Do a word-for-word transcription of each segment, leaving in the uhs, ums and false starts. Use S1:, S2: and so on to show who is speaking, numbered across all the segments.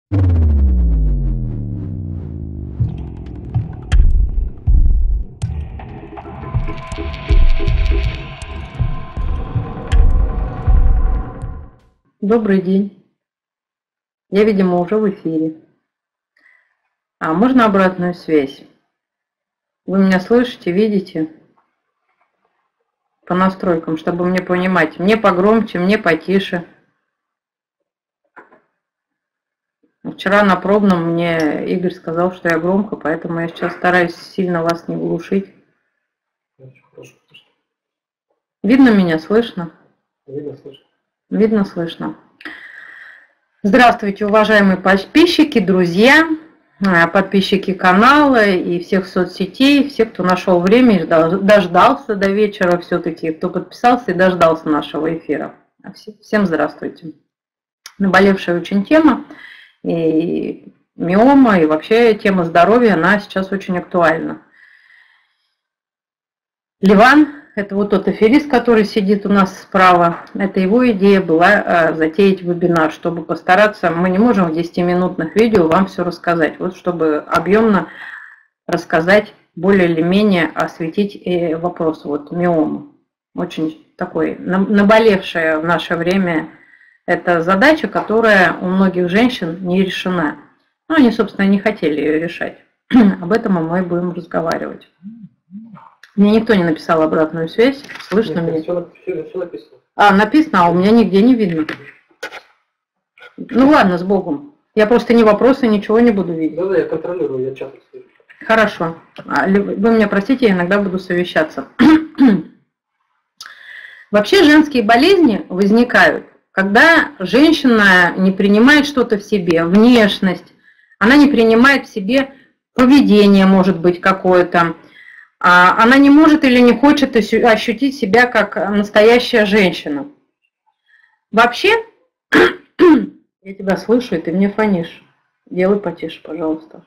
S1: Добрый день. Я, видимо, уже в эфире. А можно обратную связь? Вы меня слышите, видите? По настройкам, чтобы мне понимать. Мне погромче, мне потише. Вчера на пробном мне Игорь сказал, что я громко, поэтому я сейчас стараюсь сильно вас не глушить. Видно меня, слышно?
S2: Видно, слышно.
S1: Видно, слышно. Здравствуйте, уважаемые подписчики, друзья, подписчики канала и всех соцсетей, все, кто нашел время и дождался до вечера все-таки, кто подписался и дождался нашего эфира. Всем здравствуйте. Наболевшая очень тема, и миома, и вообще тема здоровья, она сейчас очень актуальна. Ливан, это вот тот аферист, который сидит у нас справа, это его идея была затеять вебинар, чтобы постараться, мы не можем в десятиминутных видео вам все рассказать, вот чтобы объемно рассказать, более или менее осветить вопрос, вот миома. Очень такой наболевшая в наше время это задача, которая у многих женщин не решена. Ну, они, собственно, не хотели ее решать. Об этом мы будем разговаривать. Мне никто не написал обратную связь. Слышно меня?
S2: Все, все, все написано.
S1: А, написано, а у меня нигде не видно. Ну ладно, с Богом. Я просто ни вопросы, ничего не буду видеть.
S2: Да-да, я контролирую, я часто слышу.
S1: Хорошо. Вы меня простите, я иногда буду совещаться. Вообще женские болезни возникают, когда женщина не принимает что-то в себе, внешность, она не принимает в себе поведение, может быть, какое-то. Она не может или не хочет ощутить себя как настоящая женщина. Вообще, я тебя слышу, и ты мне фонишь. Делай потише, пожалуйста.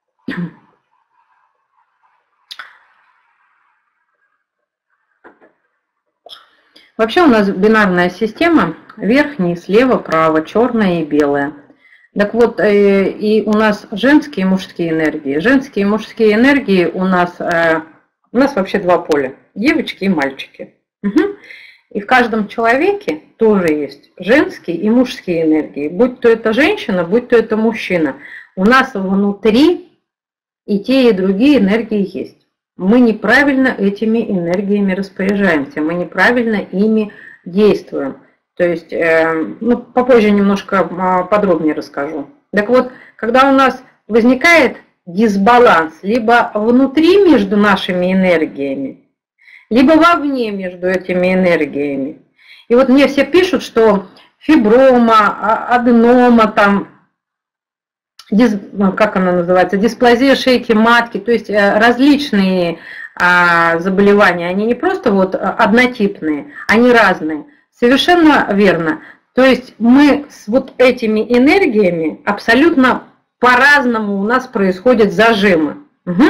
S1: Вообще у нас бинарная система, верхняя, слева, право, черное и белое. Так вот, и у нас женские и мужские энергии. Женские и мужские энергии у нас... У нас вообще два поля, девочки и мальчики. Угу. И в каждом человеке тоже есть женские и мужские энергии. Будь то это женщина, будь то это мужчина. У нас внутри и те, и другие энергии есть. Мы неправильно этими энергиями распоряжаемся, мы неправильно ими действуем. То есть, э, ну, попозже немножко подробнее расскажу. Так вот, когда у нас возникает дисбаланс либо внутри между нашими энергиями, либо вовне между этими энергиями. И вот мне все пишут, что фиброма, аденома, там, дис, как она называется, дисплазия шейки матки, то есть различные а, заболевания, они не просто вот однотипные, они разные. Совершенно верно. То есть мы с вот этими энергиями абсолютно по-разному у нас происходят зажимы. Угу.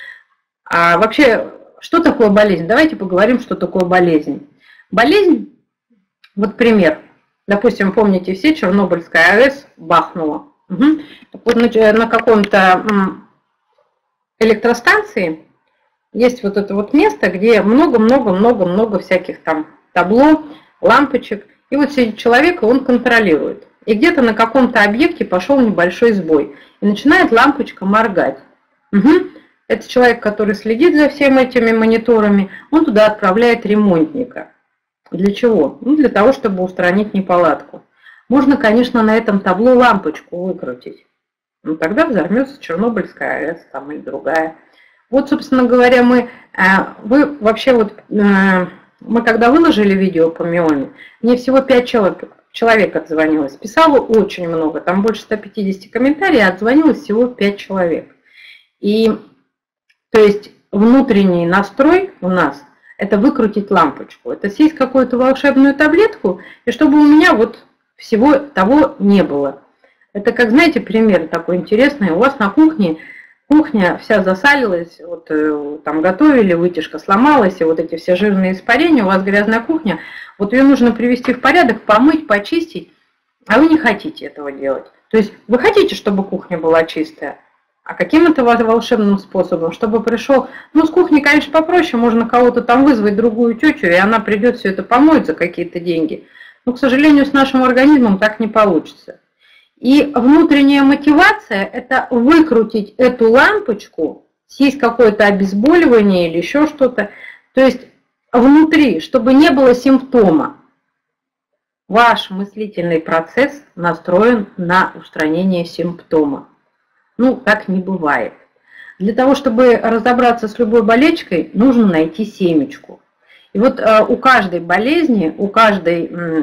S1: А вообще, что такое болезнь? Давайте поговорим, что такое болезнь. Болезнь, вот пример. Допустим, помните все, Чернобыльская АЭС бахнула. Угу. Так вот на, на каком-то электростанции есть вот это вот место, где много-много-много-много всяких там табло, лампочек. И вот сидит человек, и он контролирует. И где-то на каком-то объекте пошел небольшой сбой. И начинает лампочка моргать. Угу. Это человек, который следит за всеми этими мониторами, он туда отправляет ремонтника. Для чего? Ну, для того, чтобы устранить неполадку. Можно, конечно, на этом табло лампочку выкрутить. Но тогда взорвется Чернобыльская АЭС там, или другая. Вот, собственно говоря, мы, вы вообще вот, мы когда выложили видео по миоме, мне всего пять человек, человек отзвонилось. Писало очень много, там больше ста пятидесяти комментариев, а отзвонилось всего пять человек. И, то есть, внутренний настрой у нас – это выкрутить лампочку. Это съесть какую-то волшебную таблетку, и чтобы у меня вот всего того не было. Это как, знаете, пример такой интересный. У вас на кухне кухня вся засалилась, вот там готовили, вытяжка сломалась, и вот эти все жирные испарения, у вас грязная кухня, вот ее нужно привести в порядок, помыть, почистить, а вы не хотите этого делать. То есть вы хотите, чтобы кухня была чистая, а каким-то волшебным способом, чтобы пришел, ну с кухни, конечно, попроще, можно кого-то там вызвать, другую тетю, и она придет, все это помоет за какие-то деньги. Но, к сожалению, с нашим организмом так не получится. И внутренняя мотивация – это выкрутить эту лампочку, съесть какое-то обезболивание или еще что-то, то есть внутри, чтобы не было симптома. Ваш мыслительный процесс настроен на устранение симптома. Ну, так не бывает. Для того, чтобы разобраться с любой болячкой, нужно найти семечку. И вот э, у каждой болезни, у каждой, э,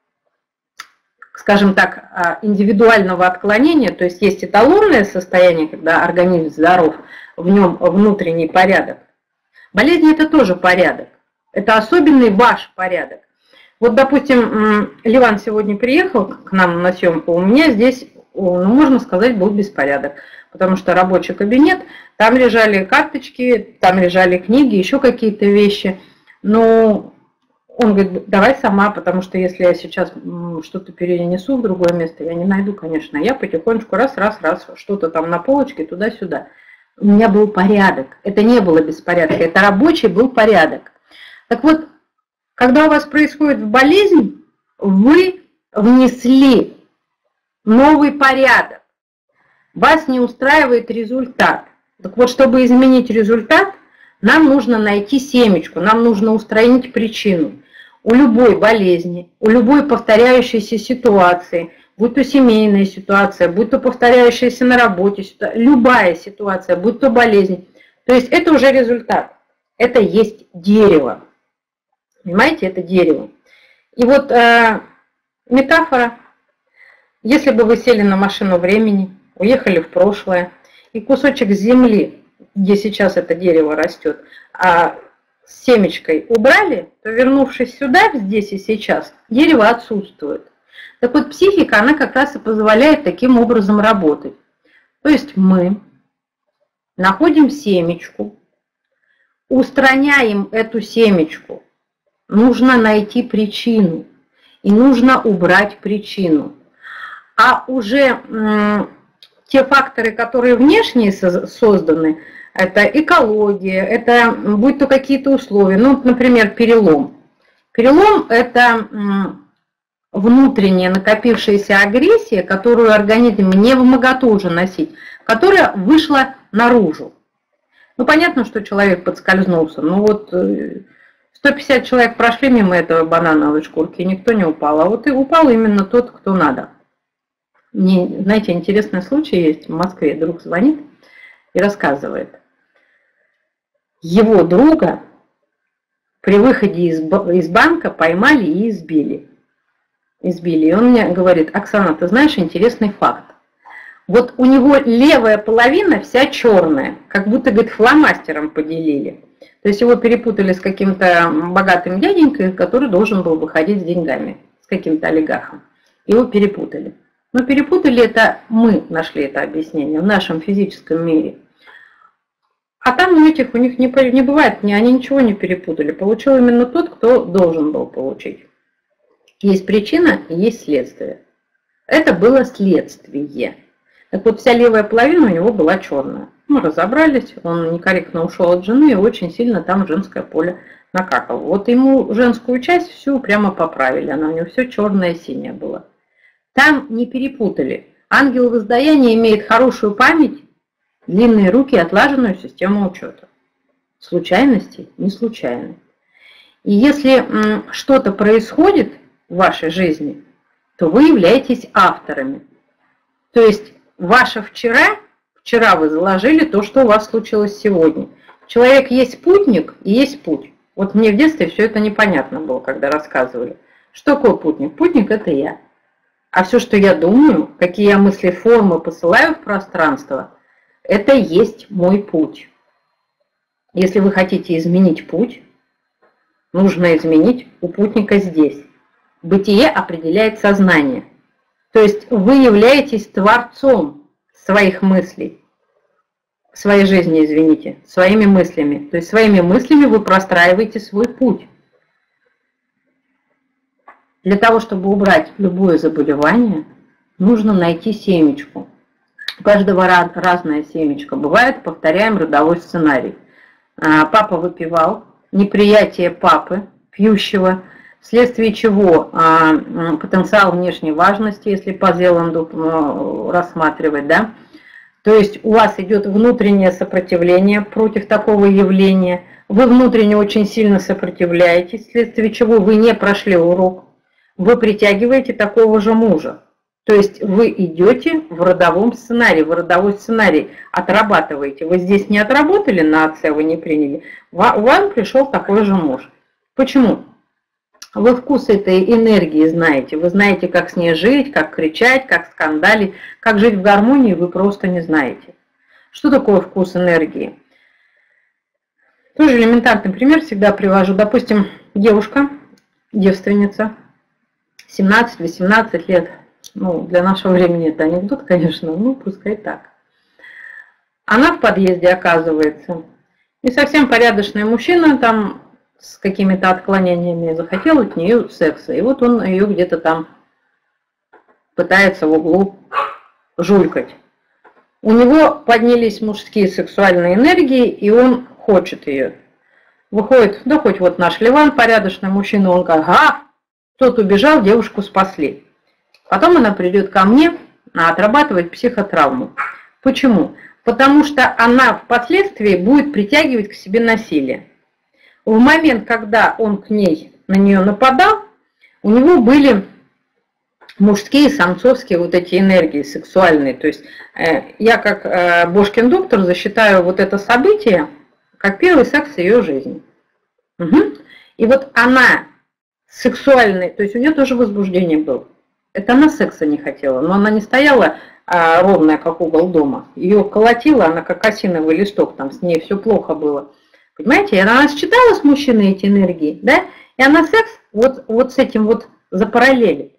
S1: скажем так, индивидуального отклонения, то есть есть эталонное состояние, когда организм здоров, в нем внутренний порядок. Болезнь – это тоже порядок. Это особенный ваш порядок. Вот, допустим, Ливан сегодня приехал к нам на съемку, у меня здесь, ну, можно сказать, был беспорядок, потому что рабочий кабинет, там лежали карточки, там лежали книги, еще какие-то вещи. Но он говорит, давай сама, потому что если я сейчас что-то перенесу в другое место, я не найду, конечно. Я потихонечку раз, раз, раз, что-то там на полочке, туда-сюда. У меня был порядок. Это не было беспорядка, это рабочий был порядок. Так вот, когда у вас происходит болезнь, вы внесли новый порядок. Вас не устраивает результат. Так вот, чтобы изменить результат, нам нужно найти семечку, нам нужно устранить причину. У любой болезни, у любой повторяющейся ситуации, будь то семейная ситуация, будь то повторяющаяся на работе, любая ситуация, будь то болезнь. То есть это уже результат. Это есть дерево. Понимаете, это дерево. И вот э, метафора. Если бы вы сели на машину времени, уехали в прошлое, и кусочек земли, где сейчас это дерево растет, а с семечкой убрали, то, вернувшись сюда, здесь и сейчас, дерево отсутствует. Так вот, психика, она как раз и позволяет таким образом работать. То есть мы находим семечку, устраняем эту семечку. Нужно найти причину, и нужно убрать причину. А уже м, те факторы, которые внешние созданы, это экология, это будь то какие-то условия, ну, например, перелом. Перелом – это м, внутренняя накопившаяся агрессия, которую организм не вмоготу уже носить, которая вышла наружу. Ну, понятно, что человек подскользнулся, но вот сто пятьдесят человек прошли мимо этого банановой шкурки, и никто не упал, а вот и упал именно тот, кто надо. Мне, знаете, интересный случай есть в Москве, друг звонит и рассказывает. Его друга при выходе из, из банка поймали и избили. Избили. И он мне говорит, Оксана, ты знаешь интересный факт. Вот у него левая половина вся черная, как будто, говорит, фломастером поделили. То есть его перепутали с каким-то богатым дяденькой, который должен был выходить с деньгами, с каким-то олигархом. Его перепутали. Но перепутали это, мы нашли это объяснение в нашем физическом мире. А там у этих, у них не, не бывает, они ничего не перепутали. Получил именно тот, кто должен был получить. Есть причина и есть следствие. Это было следствие. Так вот, вся левая половина у него была черная. Мы разобрались, он некорректно ушел от жены и очень сильно там женское поле накакал. Вот ему женскую часть всю прямо поправили, она у него все черное и синее было. Там не перепутали. Ангел воздаяния имеет хорошую память, длинные руки и отлаженную систему учета. Случайности не случайны. И если что-то происходит в вашей жизни, то вы являетесь авторами. То есть ваше вчера, вчера вы заложили то, что у вас случилось сегодня. Человек есть путник и есть путь. Вот мне в детстве все это непонятно было, когда рассказывали. Что такое путник? Путник – это я. А все, что я думаю, какие я мысли, формы посылаю в пространство, это и есть мой путь. Если вы хотите изменить путь, нужно изменить у путника здесь. Бытие определяет сознание. То есть вы являетесь творцом своих мыслей, своей жизни, извините, своими мыслями. То есть своими мыслями вы простраиваете свой путь. Для того, чтобы убрать любое заболевание, нужно найти семечку. У каждого разная семечка. Бывает, повторяем родовой сценарий. Папа выпивал, неприятие папы, пьющего, вследствие чего потенциал внешней важности, если по Зеланду рассматривать, да, то есть у вас идет внутреннее сопротивление против такого явления, вы внутренне очень сильно сопротивляетесь, вследствие чего вы не прошли урок, вы притягиваете такого же мужа. То есть вы идете в родовом сценарии, в родовой сценарий отрабатываете. Вы здесь не отработали на отце, вы не приняли, вам пришел такой же муж. Почему? Вы вкус этой энергии знаете, вы знаете, как с ней жить, как кричать, как скандалить, как жить в гармонии, вы просто не знаете. Что такое вкус энергии? Тоже элементарный пример всегда привожу. Допустим, девушка, девственница, семнадцать-восемнадцать лет. Ну, для нашего времени это анекдот, конечно, ну, пускай так. Она в подъезде оказывается. И совсем порядочный мужчина там с какими-то отклонениями захотел от нее секса. И вот он ее где-то там пытается в углу жулькать. У него поднялись мужские сексуальные энергии, и он хочет ее. Выходит, да хоть вот наш Ливан, порядочный мужчина, он как, ага, тот убежал, девушку спасли. Потом она придет ко мне отрабатывать психотравму. Почему? Потому что она впоследствии будет притягивать к себе насилие. В момент, когда он к ней, на нее нападал, у него были мужские, самцовские вот эти энергии сексуальные. То есть э, я как э, Бошкин доктор засчитаю вот это событие как первый секс в ее жизни. Угу. И вот она сексуальная, то есть у нее тоже возбуждение было. Это она секса не хотела, но она не стояла а, ровная, как угол дома. Ее колотила, она как осиновый листок, там с ней все плохо было. Понимаете, и она считала с мужчиной эти энергии, да? И она секс вот, вот с этим вот запараллелит.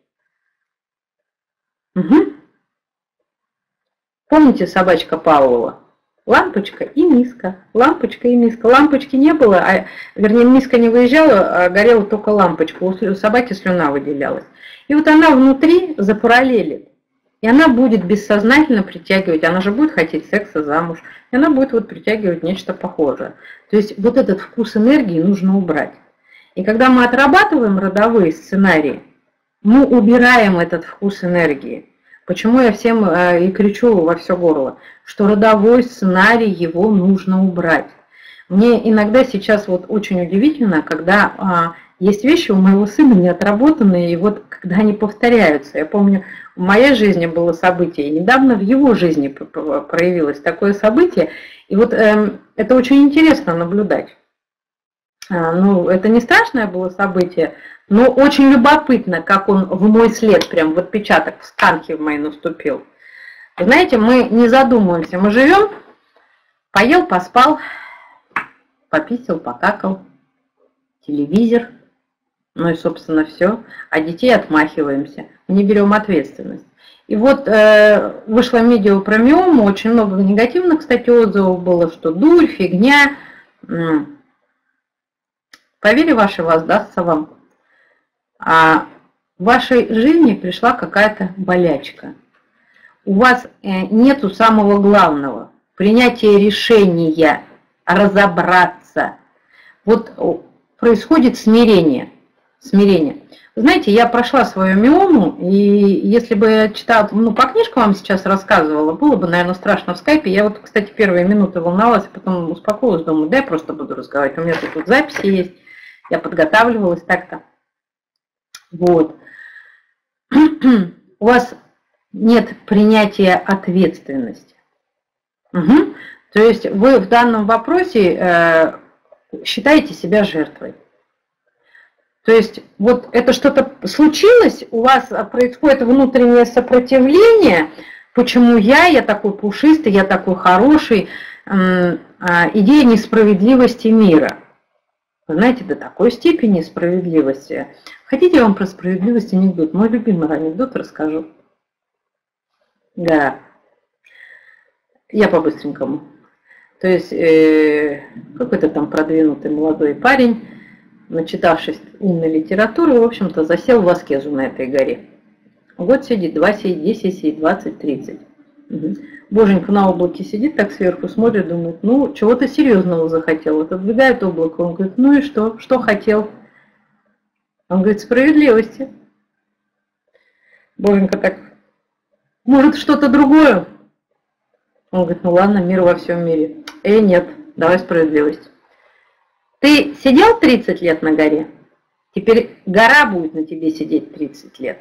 S1: Угу. Помните собачка Павлова? Лампочка и миска, лампочка и миска. Лампочки не было, а, вернее, миска не выезжала, а горела только лампочка. У собаки слюна выделялась. И вот она внутри запараллелит. И она будет бессознательно притягивать, она же будет хотеть секса, замуж. И она будет вот притягивать нечто похожее. То есть вот этот вкус энергии нужно убрать. И когда мы отрабатываем родовые сценарии, мы убираем этот вкус энергии. Почему я всем и кричу во все горло, что родовой сценарий, его нужно убрать. Мне иногда сейчас вот очень удивительно, когда а, есть вещи у моего сына не отработанные, и вот когда они повторяются. Я помню, в моей жизни было событие, и недавно в его жизни проявилось такое событие, и вот э, это очень интересно наблюдать. А, ну, это не страшное было событие, но очень любопытно, как он в мой след, прям в отпечаток, в станки в мои наступил. Вы знаете, мы не задумываемся, мы живем, поел, поспал, пописал, покакал, телевизор, ну и, собственно, все, а детей отмахиваемся, не берем ответственность. И вот э, вышло видео про миому, очень много негативных, кстати, отзывов было, что дурь, фигня. Поверьте, ваше воздастся вам. А в вашей жизни пришла какая-то болячка. У вас нету самого главного – принятия решения, разобраться. Вот происходит смирение. Смирение. Вы знаете, я прошла свою миому, и если бы я читала, ну, по книжкам вам сейчас рассказывала, было бы, наверное, страшно в скайпе. Я вот, кстати, первые минуты волновалась, а потом успокоилась, думаю, да, я просто буду разговаривать. У меня тут вот записи есть, я подготавливалась так-то. Вот. У вас нет принятия ответственности. Угу. То есть вы в данном вопросе э, считаете себя жертвой. То есть вот это что-то случилось, у вас происходит внутреннее сопротивление, почему я, я такой пушистый, я такой хороший, э, э, идея несправедливости мира. Вы знаете, до такой степени справедливости. Хотите, я вам про справедливость анекдот? Мой любимый анекдот расскажу. Да. Я по-быстренькому. То есть, э, какой-то там продвинутый молодой парень, начитавшись умной литературы, в общем-то, засел в аскезу на этой горе. Год сидит, два сидит, десять сидит, двадцать, тридцать. Угу. Боженька на облаке сидит так сверху, смотрит, думает, ну, чего-то серьезного захотел. Вот отдвигает облако, он говорит, ну и что? Что хотел? Он говорит, справедливости. Боженька так, может, что-то другое? Он говорит, ну ладно, мир во всем мире. Э, нет, давай справедливость. Ты сидел тридцать лет на горе? Теперь гора будет на тебе сидеть тридцать лет.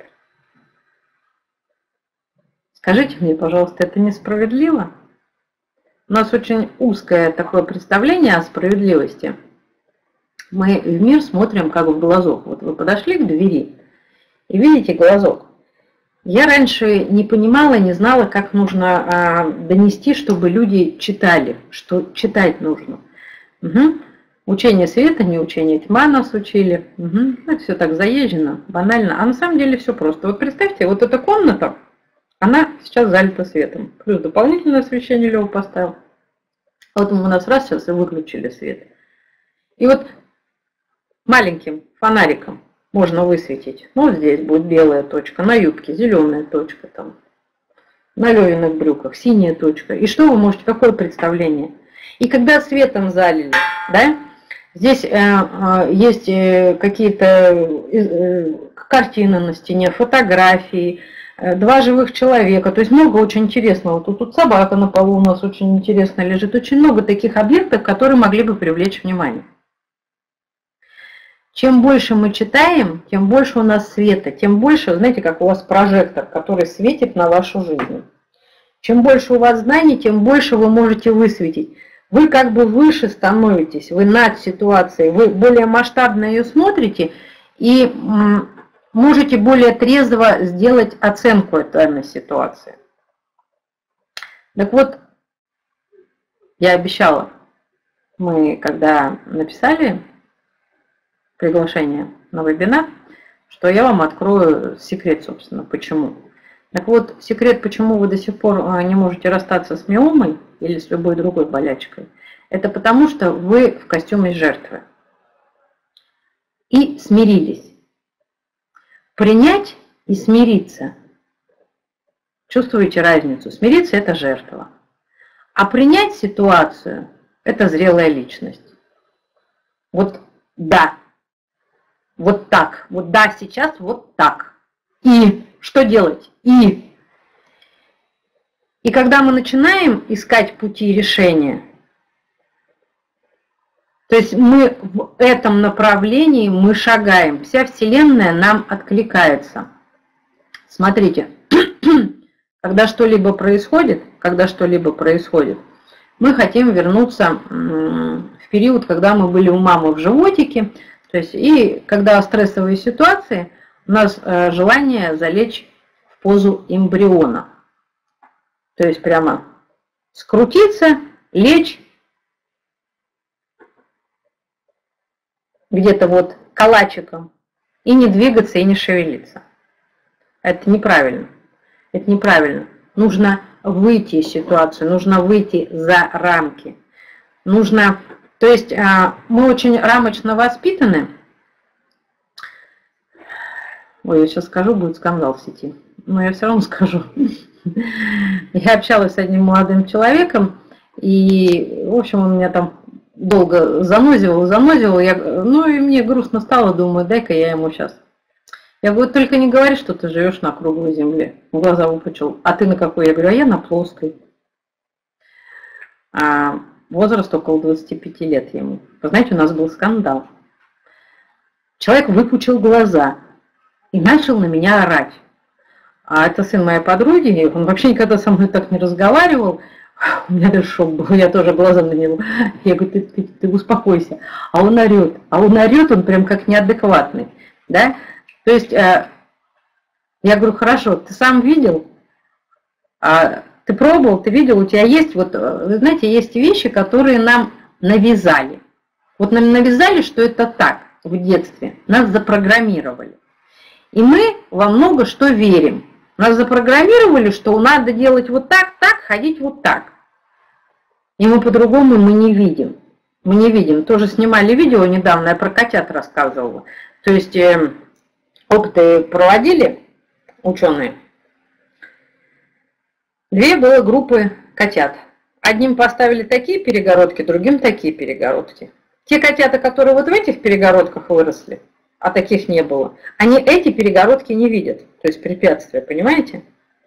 S1: Скажите мне, пожалуйста, это несправедливо? У нас очень узкое такое представление о справедливости. Мы в мир смотрим как в глазок. Вот вы подошли к двери и видите глазок. Я раньше не понимала, не знала, как нужно а, донести, чтобы люди читали, что читать нужно. Угу. Учение света, не учение тьма нас учили. Угу. Это все так заезжено, банально. А на самом деле все просто. Вот представьте, вот эта комната, она сейчас залита светом. Плюс дополнительное освещение Лёва поставил. Вот мы у нас раз сейчас и выключили свет. И вот маленьким фонариком можно высветить. Ну, вот здесь будет белая точка, на юбке зеленая точка, там, на Лёвиных брюках синяя точка. И что вы можете, какое представление? И когда светом залили, да, здесь э, э, есть э, какие-то э, картины на стене, фотографии, э, два живых человека, то есть много очень интересного. Тут, тут собака на полу у нас очень интересно лежит, очень много таких объектов, которые могли бы привлечь внимание. Чем больше мы читаем, тем больше у нас света, тем больше, знаете, как у вас прожектор, который светит на вашу жизнь. Чем больше у вас знаний, тем больше вы можете высветить. Вы как бы выше становитесь, вы над ситуацией, вы более масштабно ее смотрите и можете более трезво сделать оценку этой ситуации. Так вот, я обещала, мы когда написали приглашение на вебинар, что я вам открою секрет, собственно, почему. Так вот, секрет, почему вы до сих пор не можете расстаться с миомой или с любой другой болячкой, это потому, что вы в костюме жертвы. И смирились. Принять и смириться. Чувствуете разницу? Смириться – это жертва. А принять ситуацию – это зрелая личность. Вот да. Вот так. Вот да, сейчас вот так. И что делать? И. И когда мы начинаем искать пути решения, то есть мы в этом направлении мы шагаем. Вся Вселенная нам откликается. Смотрите, когда что-либо происходит, когда что-либо происходит, мы хотим вернуться в период, когда мы были у мамы в животике. То есть, и когда стрессовые ситуации, у нас э, желание залечь в позу эмбриона. То есть прямо скрутиться, лечь, где-то вот калачиком, и не двигаться, и не шевелиться. Это неправильно. Это неправильно. Нужно выйти из ситуации, нужно выйти за рамки. Нужно... То есть мы очень рамочно воспитаны. Ой, я сейчас скажу, будет скандал в сети. Но я все равно скажу. Я общалась с одним молодым человеком, и, в общем, он меня там долго занозивал, занозивал. Я, ну, и мне грустно стало, думаю, дай-ка я ему сейчас. Я говорю, только не говори, что ты живешь на круглой земле. В глаза выпучил. А ты на какой? Я говорю, а я на плоской. А возраст около двадцати пяти лет ему. Вы знаете, у нас был скандал. Человек выпучил глаза и начал на меня орать. А это сын моей подруги, он вообще никогда со мной так не разговаривал. У меня даже шок был, я тоже глаза на него. Я говорю, ты, ты, ты успокойся. А он орет. А он орет, он прям как неадекватный. Да? То есть, я говорю, хорошо, ты сам видел? А ты пробовал, ты видел, у тебя есть, вот, вы знаете, есть вещи, которые нам навязали. Вот нам навязали, что это так в детстве. Нас запрограммировали. И мы во много что верим. Нас запрограммировали, что надо делать вот так, так, ходить вот так. И мы по-другому мы не видим. Мы не видим. Тоже снимали видео недавно, я про котят рассказывала. То есть э, опыты проводили. ученые. Две было группы котят. Одним поставили такие перегородки, другим такие перегородки. Те котята, которые вот в этих перегородках выросли, а таких не было, они эти перегородки не видят, то есть препятствия, понимаете?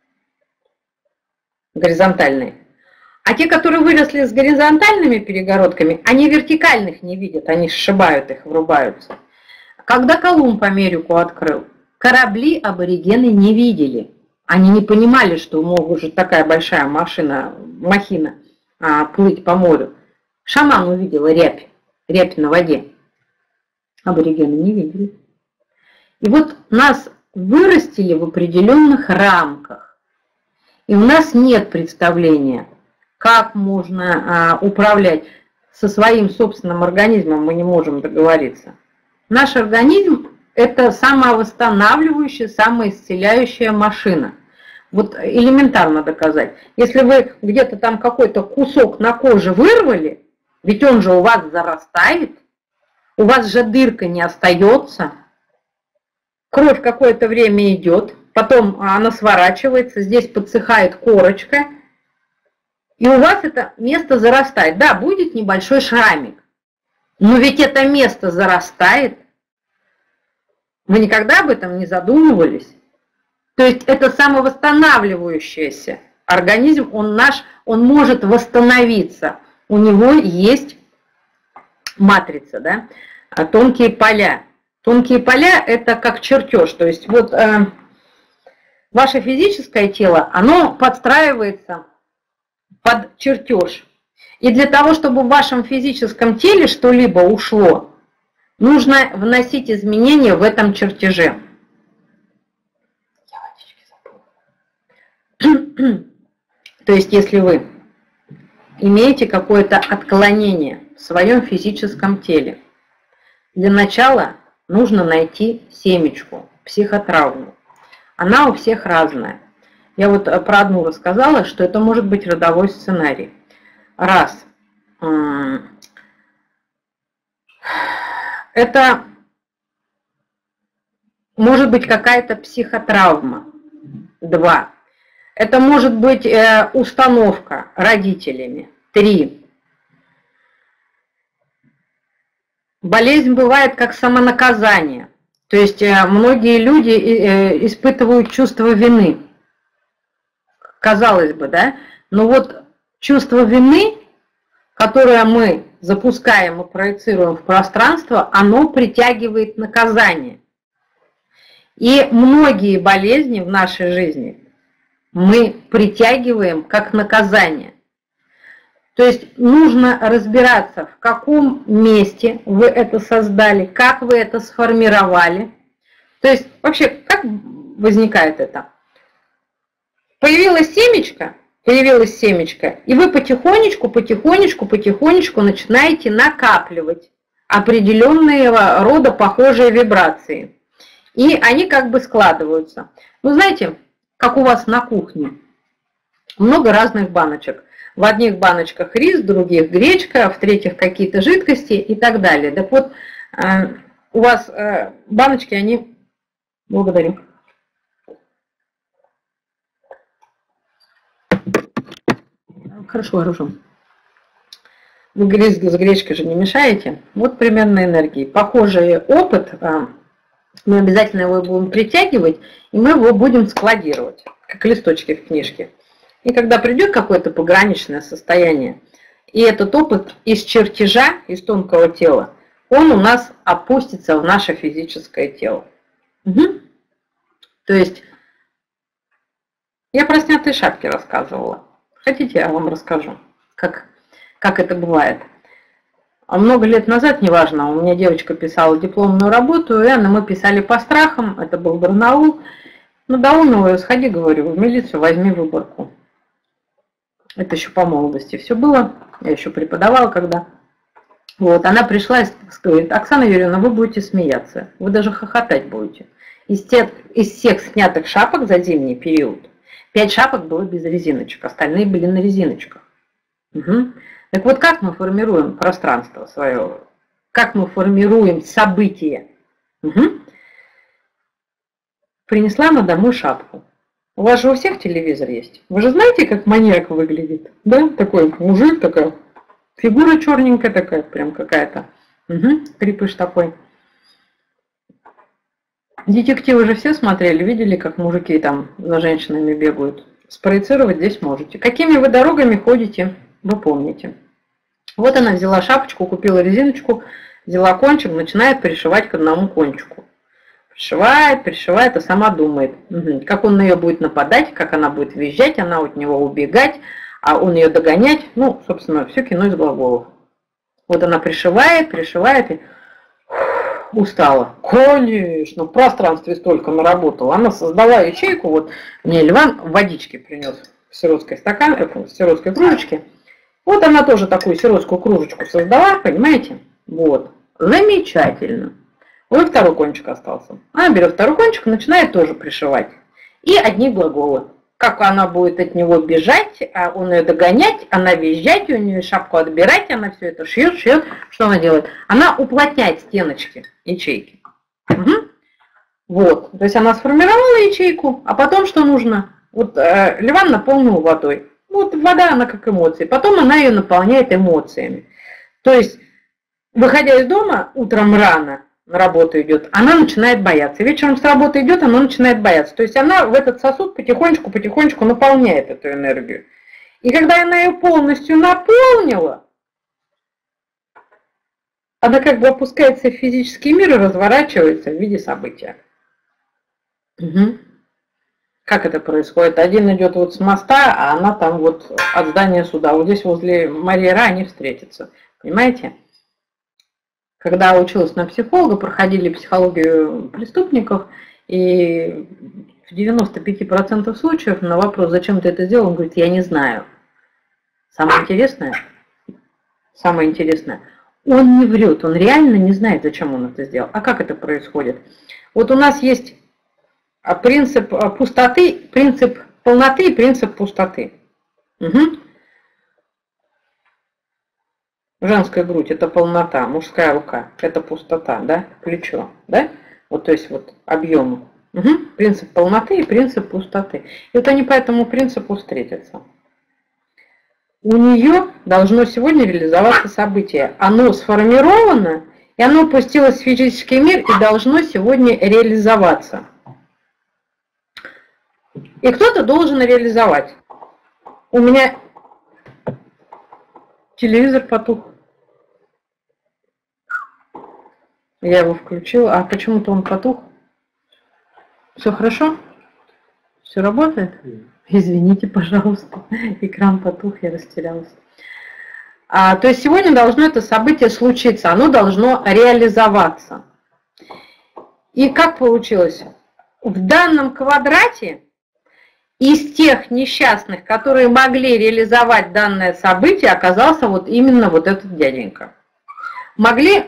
S1: Горизонтальные. А те, которые выросли с горизонтальными перегородками, они вертикальных не видят, они сшибают их, врубаются. Когда Колумб Америку открыл, корабли аборигены не видели. Они не понимали, что может такая большая машина, махина а, плыть по морю. Шаман увидел рябь, рябь на воде. Аборигены не видели. И вот нас вырастили в определенных рамках. И у нас нет представления, как можно а, управлять со своим собственным организмом, мы не можем договориться. Наш организм – это самовосстанавливающая, самоисцеляющая машина. Вот элементарно доказать. Если вы где-то там какой-то кусок на коже вырвали, ведь он же у вас зарастает, у вас же дырка не остается, кровь какое-то время идет, потом она сворачивается, здесь подсыхает корочка, и у вас это место зарастает. Да, будет небольшой шрамик, но ведь это место зарастает. Вы никогда об этом не задумывались? То есть это самовосстанавливающийся организм, он наш, он может восстановиться. У него есть матрица, да, тонкие поля. Тонкие поля – это как чертеж, то есть вот э, ваше физическое тело, оно подстраивается под чертеж. И для того, чтобы в вашем физическом теле что-либо ушло, нужно вносить изменения в этом чертеже. То есть, если вы имеете какое-то отклонение в своем физическом теле, для начала нужно найти семечку, психотравму. Она у всех разная. Я вот про одну рассказала, что это может быть родовой сценарий. Раз. Это может быть какая-то психотравма. Два. Это может быть э, установка родителями. Три. Болезнь бывает как самонаказание. То есть э, многие люди э, испытывают чувство вины. Казалось бы, да? Но вот чувство вины, которое мы запускаем и проецируем в пространство, оно притягивает наказание. И многие болезни в нашей жизни мы притягиваем как наказание. То есть нужно разбираться, в каком месте вы это создали, как вы это сформировали. То есть вообще, как возникает это? Появилась семечко, появилась семечко, и вы потихонечку, потихонечку, потихонечку начинаете накапливать определенные рода похожие вибрации. И они как бы складываются. Вы знаете, как у вас на кухне, много разных баночек. В одних баночках рис, в других гречка, в третьих какие-то жидкости и так далее. Так вот, у вас баночки, они... Благодарю. Хорошо, хорошо. Вы рис с гречкой же не мешаете. Вот примерно энергии. Похожий опыт... Мы обязательно его будем притягивать, и мы его будем складировать, как листочки в книжке. И когда придет какое-то пограничное состояние, и этот опыт из чертежа, из тонкого тела, он у нас опустится в наше физическое тело. Угу. То есть, я про снятые шапки рассказывала. Хотите, я вам расскажу, как, как это бывает. А много лет назад, неважно, у меня девочка писала дипломную работу, и мы писали по страхам, это был Барнаул. Ну, да, ну, сходи, говорю, в милицию, возьми выборку. Это еще по молодости все было, я еще преподавала когда. Вот, она пришла и говорит: Оксана Юрьевна, вы будете смеяться, вы даже хохотать будете. Из, тех, из всех снятых шапок за зимний период, пять шапок было без резиночек, остальные были на резиночках. Угу. Так вот, как мы формируем пространство свое, как мы формируем события? Угу. принесла на домой шапку. У вас же у всех телевизор есть. Вы же знаете, как маньяк выглядит? Да? Такой мужик, такая фигура черненькая такая, прям какая-то. Угу, крепыш такой. Детективы же все смотрели, видели, как мужики там за женщинами бегают. Спроецировать здесь можете. Какими вы дорогами ходите, вы помните. Вот она взяла шапочку, купила резиночку, взяла кончик, начинает пришивать к одному кончику. Пришивает, пришивает, а сама думает, угу, как он на нее будет нападать, как она будет визжать, она от него убегать, а он ее догонять. Ну, собственно, все кино из глаголов. Вот она пришивает, пришивает и устала. Конечно, в пространстве столько наработала. Она создала ячейку, вот мне Ливан водички принес в сиротской стакан, в сиротской кружечке. Вот она тоже такую сиротскую кружечку создала, понимаете? Вот, замечательно. Вот второй кончик остался. Она берет второй кончик и начинает тоже пришивать. И одни глаголы. Как она будет от него бежать, а он ее догонять, она визжать, у нее шапку отбирать, она все это шьет, шьет. Что она делает? Она уплотняет стеночки, ячейки. Угу. Вот. То есть она сформировала ячейку, а потом что нужно? Вот э, Ливан наполнил водой. Вот вода, она как эмоции. Потом она ее наполняет эмоциями. То есть, выходя из дома утром рано, на работу идет, она начинает бояться. Вечером с работы идет, она начинает бояться. То есть она в этот сосуд потихонечку-потихонечку наполняет эту энергию. И когда она ее полностью наполнила, она как бы опускается в физический мир и разворачивается в виде события. Угу. Как это происходит? Один идет вот с моста, а она там вот от здания суда. Вот здесь возле Марьера они встретятся. Понимаете? Когда училась на психолога, проходили психологию преступников, и в девяноста пяти процентах случаев на вопрос, зачем ты это сделал, он говорит, я не знаю. Самое интересное, самое интересное, он не врет, он реально не знает, зачем он это сделал. А как это происходит? Вот у нас есть принцип пустоты, принцип полноты и принцип пустоты. Угу. Женская грудь – это полнота, мужская рука – это пустота, да, плечо, да, вот то есть вот объемы. Угу. Принцип полноты и принцип пустоты. И вот они по этому принципу встретятся. У нее должно сегодня реализоваться событие. Оно сформировано, и оно опустилось в физический мир и должно сегодня реализоваться. И кто-то должен реализовать. У меня телевизор потух. Я его включила, а почему-то он потух. Все хорошо? Все работает? Извините, пожалуйста. Экран потух, я растерялась. А, то есть сегодня должно это событие случиться, оно должно реализоваться. И как получилось? В данном квадрате из тех несчастных, которые могли реализовать данное событие, оказался вот именно вот этот дяденька. Могли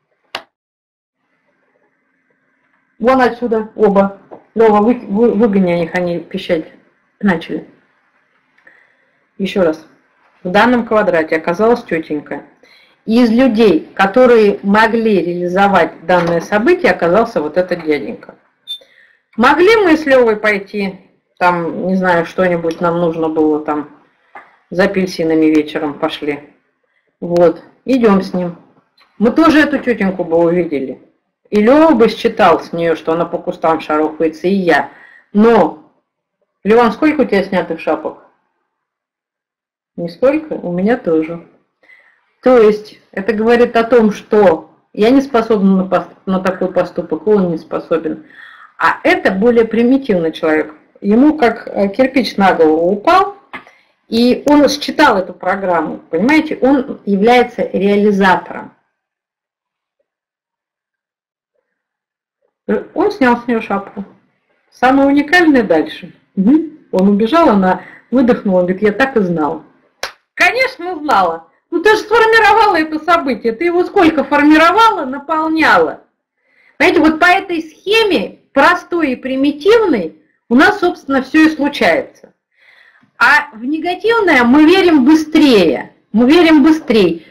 S1: вон отсюда оба. Лёва, вы, вы, выгони их, они пищать начали. Еще раз. В данном квадрате оказалась тетенька. И из людей, которые могли реализовать данное событие, оказался вот этот дяденька. Могли мы с Лёвой пойти, там, не знаю, что-нибудь нам нужно было, там, за апельсинами вечером пошли. Вот, идем с ним. Мы тоже эту тетеньку бы увидели. И Лёва бы считал с нее, что она по кустам шарохается, и я. Но, Леван, сколько у тебя снятых шапок? Нисколько? У меня тоже. То есть, это говорит о том, что я не способна на, пост на такой поступок, он не способен. А это более примитивный человек. Ему как кирпич на голову упал, и он считал эту программу. Понимаете, он является реализатором. Он снял с нее шапку. Самое уникальное дальше. Угу. Он убежал, она выдохнула, говорит, я так и знала. Конечно, знала. Ну ты же сформировала это событие. Ты его сколько формировала, наполняла. Понимаете, вот по этой схеме, простой и примитивной, у нас, собственно, все и случается. А в негативное мы верим быстрее. Мы верим быстрее.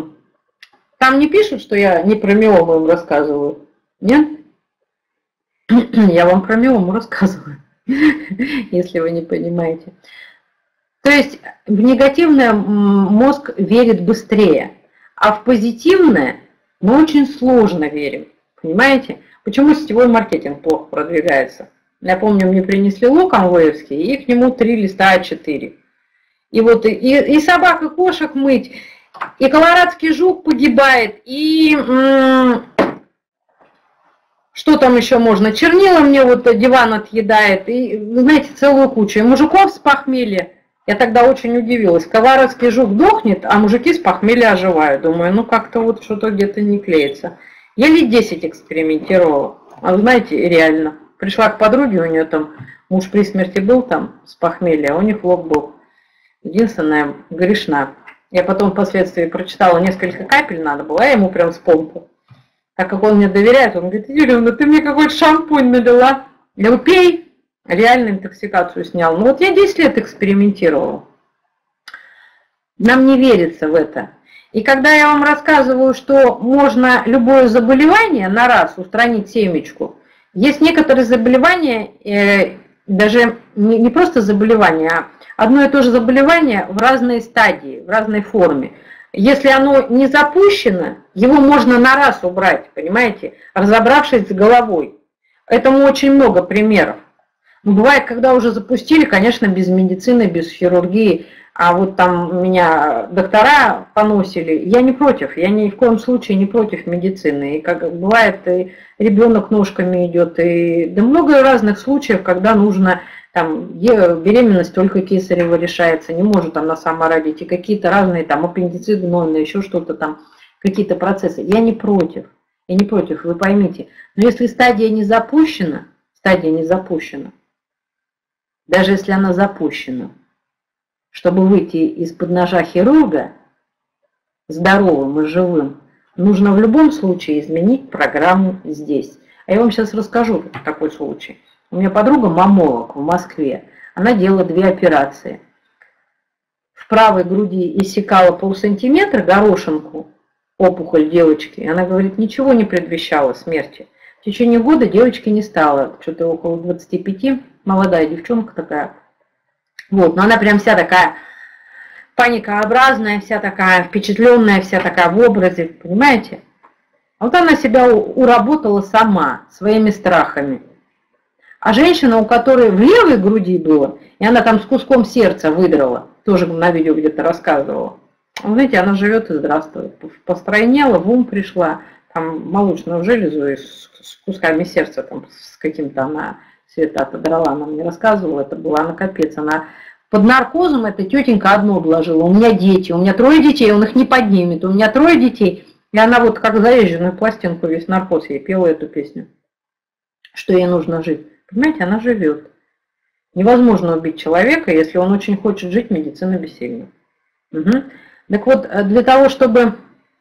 S1: Там не пишут, что я не про миому им рассказываю. Нет? Я вам про миому рассказываю, если вы не понимаете. То есть в негативное мозг верит быстрее, а в позитивное мы очень сложно верим. Понимаете? Почему сетевой маркетинг плохо продвигается? Я помню, мне принесли лук амвеевский, и к нему три листа а четыре. И вот и, и собак, и кошек мыть, и колорадский жук погибает, и м- что там еще можно? Чернила мне вот диван отъедает, и, знаете, целую кучу. И мужиков с похмелья. Я тогда очень удивилась. Колорадский жук дохнет, а мужики с похмелья оживают. Думаю, ну как-то вот что-то где-то не клеится. Я лет десять экспериментировала. А вы знаете, реально. Пришла к подруге, у нее там муж при смерти был там с похмелья, а у них лоб был. Единственное, грешна. Я потом впоследствии прочитала, несколько капель надо было, а я ему прям с помпу. Так как он мне доверяет, он говорит: Юрьевна, ты мне какой-то шампунь налила. Я говорю: пей. Реально интоксикацию снял. Ну вот я десять лет экспериментировала. Нам не верится в это. И когда я вам рассказываю, что можно любое заболевание на раз устранить семечку, есть некоторые заболевания, э, даже не, не просто заболевания, а одно и то же заболевание в разной стадии, в разной форме. Если оно не запущено, его можно на раз убрать, понимаете, разобравшись с головой. Этому очень много примеров. Но бывает, когда уже запустили, конечно, без медицины, без хирургии, а вот там меня доктора поносили, я не против, я ни в коем случае не против медицины. И как бывает, и ребенок ножками идет, и да много разных случаев, когда нужно, там, беременность только кесарево решается, не может она сама родить, и какие-то разные, там, аппендицит гнойный, еще что-то там, какие-то процессы. Я не против, я не против, вы поймите. Но если стадия не запущена, стадия не запущена, даже если она запущена, чтобы выйти из-под ножа хирурга здоровым и живым, нужно в любом случае изменить программу здесь. А я вам сейчас расскажу такой случай. У меня подруга мамолог в Москве. Она делала две операции. В правой груди иссекала полсантиметра горошинку, опухоль девочки. Она говорит, ничего не предвещало смерти. В течение года девочки не стало, что-то около двадцати пяти, молодая девчонка такая. Вот, но она прям вся такая паникообразная, вся такая впечатленная, вся такая в образе, понимаете? Вот она себя уработала сама, своими страхами. А женщина, у которой в левой груди было, и она там с куском сердца выдрала, тоже на видео где-то рассказывала. Вы знаете, она живет и здравствует. Постройнела, в ум пришла, там молочную железу и с, с кусками сердца, там, с каким-то она цвета отодрала, она мне рассказывала, это была она капец. Она под наркозом, эта тетенька одно обложила, у меня дети, у меня трое детей, он их не поднимет, у меня трое детей. И она вот как заезженную пластинку, весь наркоз, ей пела эту песню, что ей нужно жить. Понимаете, она живет. Невозможно убить человека, если он очень хочет жить, медицина бессильна. Угу. Так вот, для того, чтобы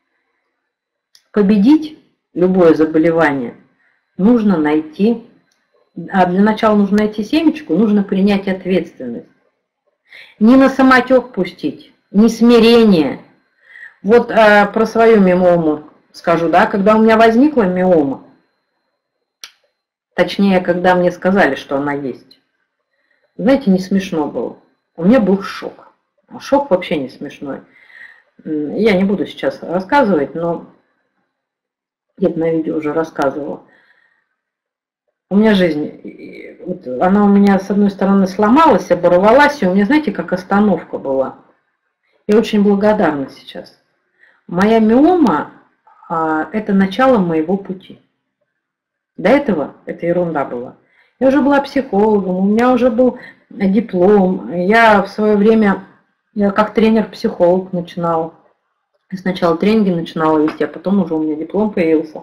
S1: победить любое заболевание, нужно найти, а для начала нужно найти семечку, нужно принять ответственность. Не на самотек пустить, не смирение. Вот а, про свою миому скажу, да, когда у меня возникла миома, точнее, когда мне сказали, что она есть, знаете, не смешно было. У меня был шок. Шок вообще не смешной. Я не буду сейчас рассказывать, но я на видео уже рассказывала. У меня жизнь, вот она у меня с одной стороны сломалась, оборвалась, и у меня, знаете, как остановка была. Я очень благодарна сейчас. Моя миома а, – это начало моего пути. До этого это ерунда была. Я уже была психологом, у меня уже был диплом. Я в свое время, я как тренер-психолог начинала. Сначала тренинги начинала вести, а потом уже у меня диплом появился.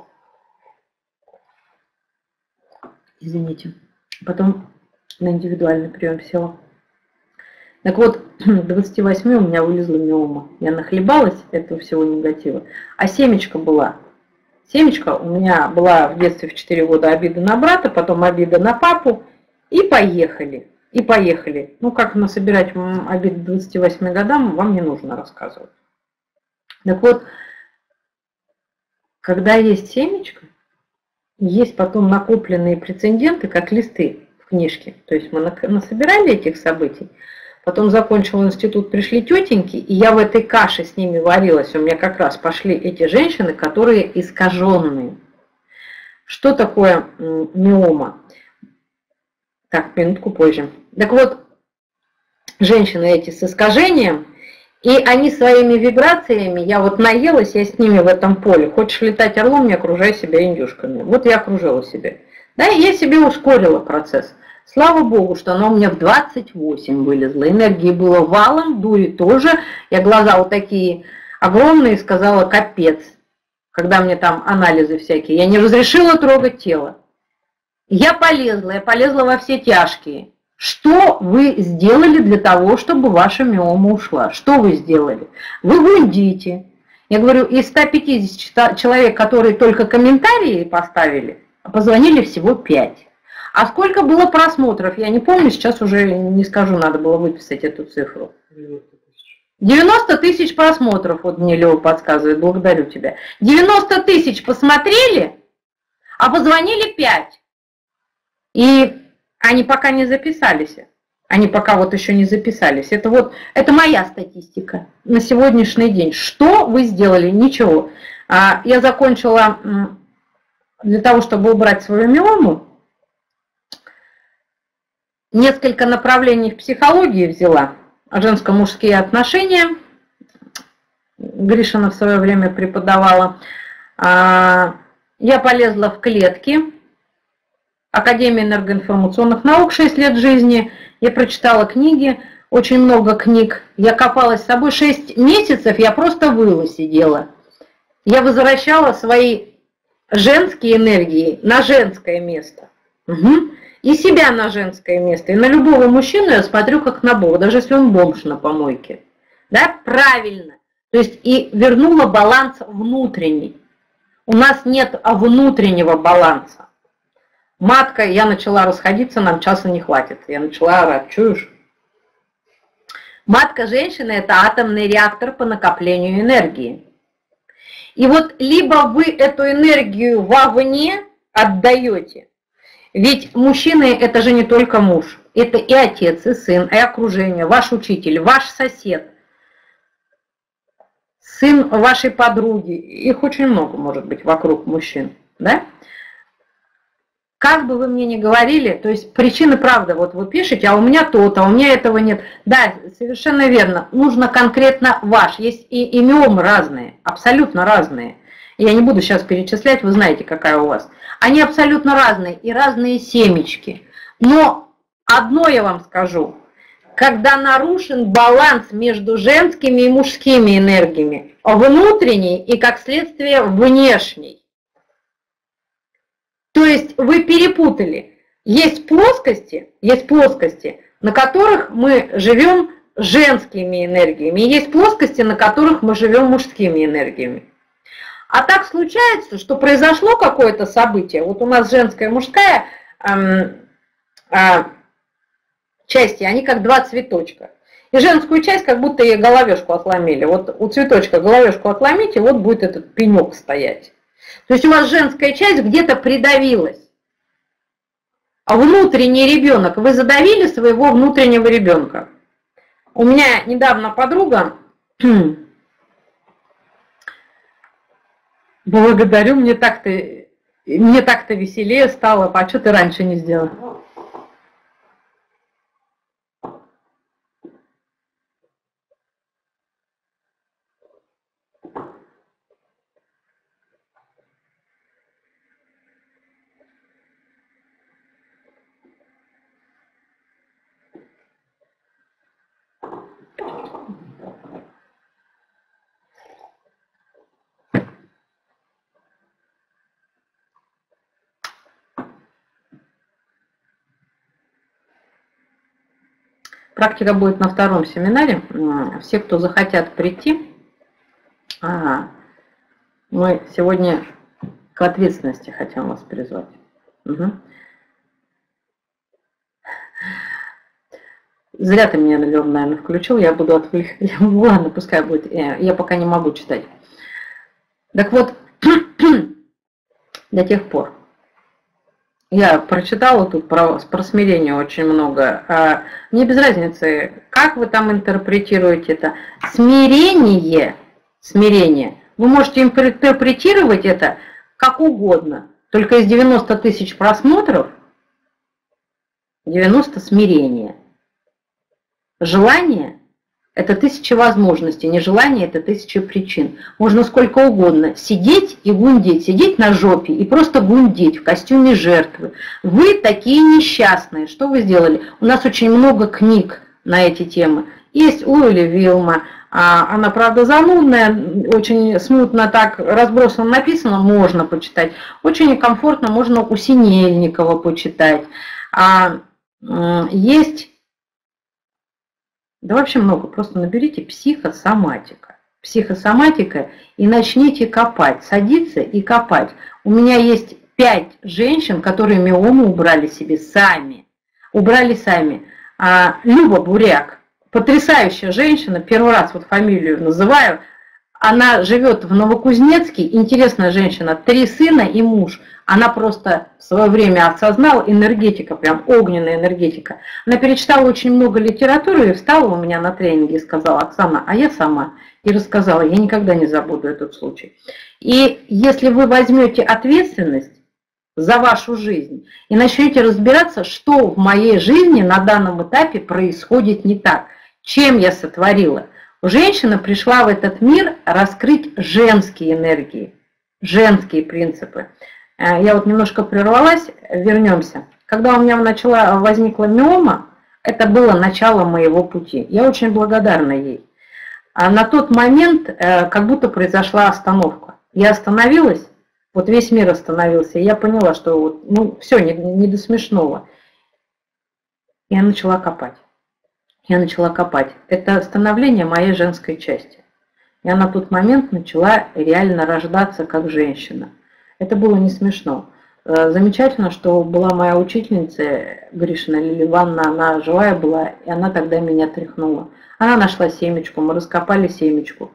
S1: Извините. Потом на индивидуальный прием села. Так вот, к двадцати восьми у меня вылезла миома. Я нахлебалась этого всего негатива. А семечка была. Семечка у меня была в детстве в четыре года обида на брата, потом обида на папу. И поехали. И поехали. Ну, как насобирать обиду к двадцати восьми годам, вам не нужно рассказывать. Так вот, когда есть семечко, есть потом накопленные прецеденты, как листы в книжке. То есть мы насобирали этих событий, потом закончил институт, пришли тетеньки, и я в этой каше с ними варилась. У меня как раз пошли эти женщины, которые искаженные. Что такое миома? Так, минутку позже. Так вот, женщины эти с искажением, и они своими вибрациями, я вот наелась, я с ними в этом поле. Хочешь летать орлом, не окружай себя индюшками. Вот я окружила себя. Да, и я себе ускорила процесс. Слава Богу, что она у меня в двадцать восемь вылезла. Энергии было валом, дури тоже. Я глаза вот такие огромные, сказала, капец. Когда мне там анализы всякие. Я не разрешила трогать тело. Я полезла, я полезла во все тяжкие. Что вы сделали для того, чтобы ваша миома ушла? Что вы сделали? Вы гундите. Я говорю, из ста пятидесяти человек, которые только комментарии поставили, позвонили всего пять. А сколько было просмотров? Я не помню, сейчас уже не скажу, надо было выписать эту цифру. девяносто тысяч просмотров, вот мне Лева подсказывает, благодарю тебя. девяносто тысяч посмотрели, а позвонили пять. И они пока не записались. Они пока вот еще не записались. Это вот, это моя статистика на сегодняшний день. Что вы сделали? Ничего. Я закончила для того, чтобы убрать свою миому. Несколько направлений в психологии взяла. Женско-мужские отношения. Гришина в свое время преподавала. Я полезла в клетки. Академия энергоинформационных наук, шесть лет жизни. Я прочитала книги, очень много книг. Я копалась с собой шесть месяцев, я просто выла сидела. Я возвращала свои женские энергии на женское место. Угу. И себя на женское место. И на любого мужчину я смотрю как на Бога, даже если он бомж на помойке. Да, правильно. То есть и вернула баланс внутренний. У нас нет внутреннего баланса. Матка, я начала расходиться, нам часа не хватит. Я начала орать, чуешь? Матка женщины – это атомный реактор по накоплению энергии. И вот либо вы эту энергию вовне отдаете, ведь мужчины – это же не только муж, это и отец, и сын, и окружение, ваш учитель, ваш сосед, сын вашей подруги. Их очень много может быть вокруг мужчин, да? Как бы вы мне ни говорили, то есть причины, правда, вот вы пишете, а у меня то-то, а у меня этого нет. Да, совершенно верно, нужно конкретно ваш. Есть и, и миомы разные, абсолютно разные. Я не буду сейчас перечислять, вы знаете, какая у вас. Они абсолютно разные и разные семечки. Но одно я вам скажу, когда нарушен баланс между женскими и мужскими энергиями, внутренний и, как следствие, внешний. То есть вы перепутали. Есть плоскости, есть плоскости, на которых мы живем женскими энергиями, и есть плоскости, на которых мы живем мужскими энергиями. А так случается, что произошло какое-то событие. Вот у нас женская и мужская эм, э, части, они как два цветочка. И женскую часть как будто ей головешку отломили. Вот у цветочка головешку отломите, вот будет этот пенек стоять. То есть у вас женская часть где-то придавилась. А внутренний ребенок, вы задавили своего внутреннего ребенка. У меня недавно подруга, благодарю, мне так-то мне так-то веселее стало, а что ты раньше не сделала? Практика будет на втором семинаре. Все, кто захотят прийти, ага, мы сегодня к ответственности хотим вас призвать. Угу. Зря ты меня, наверное, включил, я буду отвлекать. Ладно, пускай будет, я пока не могу читать. Так вот, до тех пор, Я прочитала тут про, про смирение очень много. Мне без разницы, как вы там интерпретируете это. Смирение, смирение, вы можете интерпретировать это как угодно. Только из девяноста тысяч просмотров девяносто смирения. Желание – это тысяча возможностей, нежелание – это тысяча причин. Можно сколько угодно сидеть и гундеть, сидеть на жопе и просто гундеть в костюме жертвы. Вы такие несчастные, что вы сделали? У нас очень много книг на эти темы. Есть Лоэли Вилма, она, правда, занудная, очень смутно так разбросано написано, можно почитать. Очень комфортно можно у Синельникова почитать. Есть... Да вообще много, просто наберите психосоматика. Психосоматика и начните копать, садиться и копать. У меня есть пять женщин, которые миому убрали себе сами. Убрали сами. А, Люба Буряк, потрясающая женщина, первый раз вот фамилию называю. Она живет в Новокузнецке, интересная женщина, три сына и муж. Она просто в свое время осознала, энергетика, прям огненная энергетика. Она перечитала очень много литературы и встала у меня на тренинге и сказала: Оксана, а я сама. И рассказала, я никогда не забуду этот случай. И если вы возьмете ответственность за вашу жизнь и начнете разбираться, что в моей жизни на данном этапе происходит не так, чем я сотворила. Женщина пришла в этот мир раскрыть женские энергии, женские принципы. Я вот немножко прервалась, вернемся. Когда у меня начала, возникла миома, это было начало моего пути. Я очень благодарна ей. А на тот момент как будто произошла остановка. Я остановилась, вот весь мир остановился, и я поняла, что вот, ну все, не, не до смешного. Я начала копать. Я начала копать. Это становление моей женской части. Я на тот момент начала реально рождаться как женщина. Это было не смешно. Замечательно, что была моя учительница Гришина Лилия Ивановна, она живая была, и она тогда меня тряхнула. Она нашла семечку, мы раскопали семечку.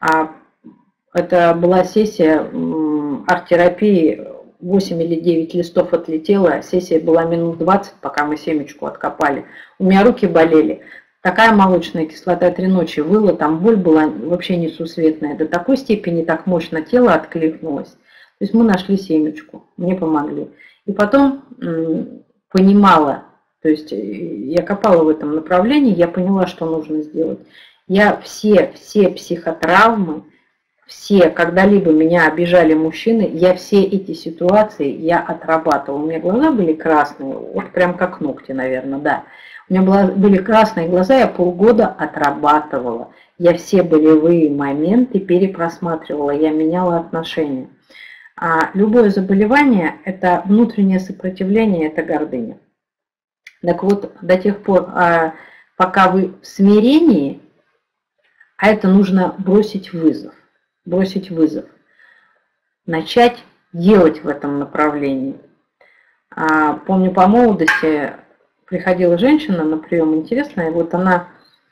S1: Это была сессия арт-терапии, восемь или девять листов отлетело, сессия была минут двадцать, пока мы семечку откопали. У меня руки болели. Такая молочная кислота три ночи выла, там боль была вообще несусветная. До такой степени так мощно тело откликнулось. То есть мы нашли семечку, мне помогли. И потом понимала, то есть я копала в этом направлении, я поняла, что нужно сделать. Я все, все психотравмы, все, когда-либо меня обижали мужчины, я все эти ситуации я отрабатывала. У меня глаза были красные, вот прям как ногти, наверное, да. У меня были красные глаза, я полгода отрабатывала. Я все болевые моменты перепросматривала, я меняла отношения. А любое заболевание – это внутреннее сопротивление, это гордыня. Так вот, до тех пор, пока вы в смирении, а это нужно бросить вызов. Бросить вызов. Начать делать в этом направлении. Помню, по молодости приходила женщина на прием, интересная, вот она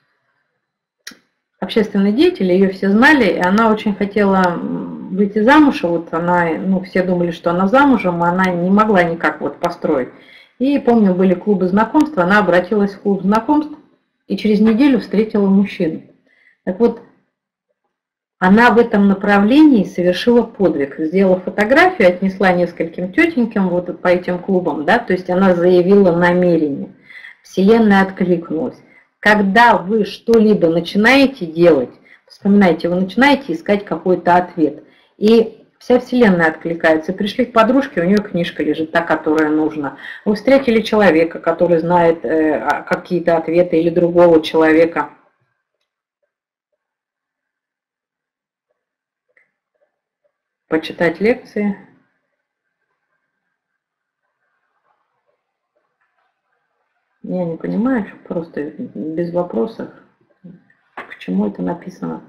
S1: общественный деятель, ее все знали, и она очень хотела выйти замуж, и вот она, ну, все думали, что она замужем, а она не могла никак вот построить. И помню, были клубы знакомств, она обратилась в клуб знакомств и через неделю встретила мужчину. Так вот, она в этом направлении совершила подвиг, сделала фотографию, отнесла нескольким тетенькам вот по этим клубам, да, то есть она заявила намерение. Вселенная откликнулась. Когда вы что-либо начинаете делать, вспоминайте, вы начинаете искать какой-то ответ, и вся Вселенная откликается. Пришли к подружке, у нее книжка лежит, та, которая нужна. Вы встретили человека, который знает э, какие-то ответы, или другого человека. Почитать лекции. Я не понимаю, просто без вопросов, к чему это написано.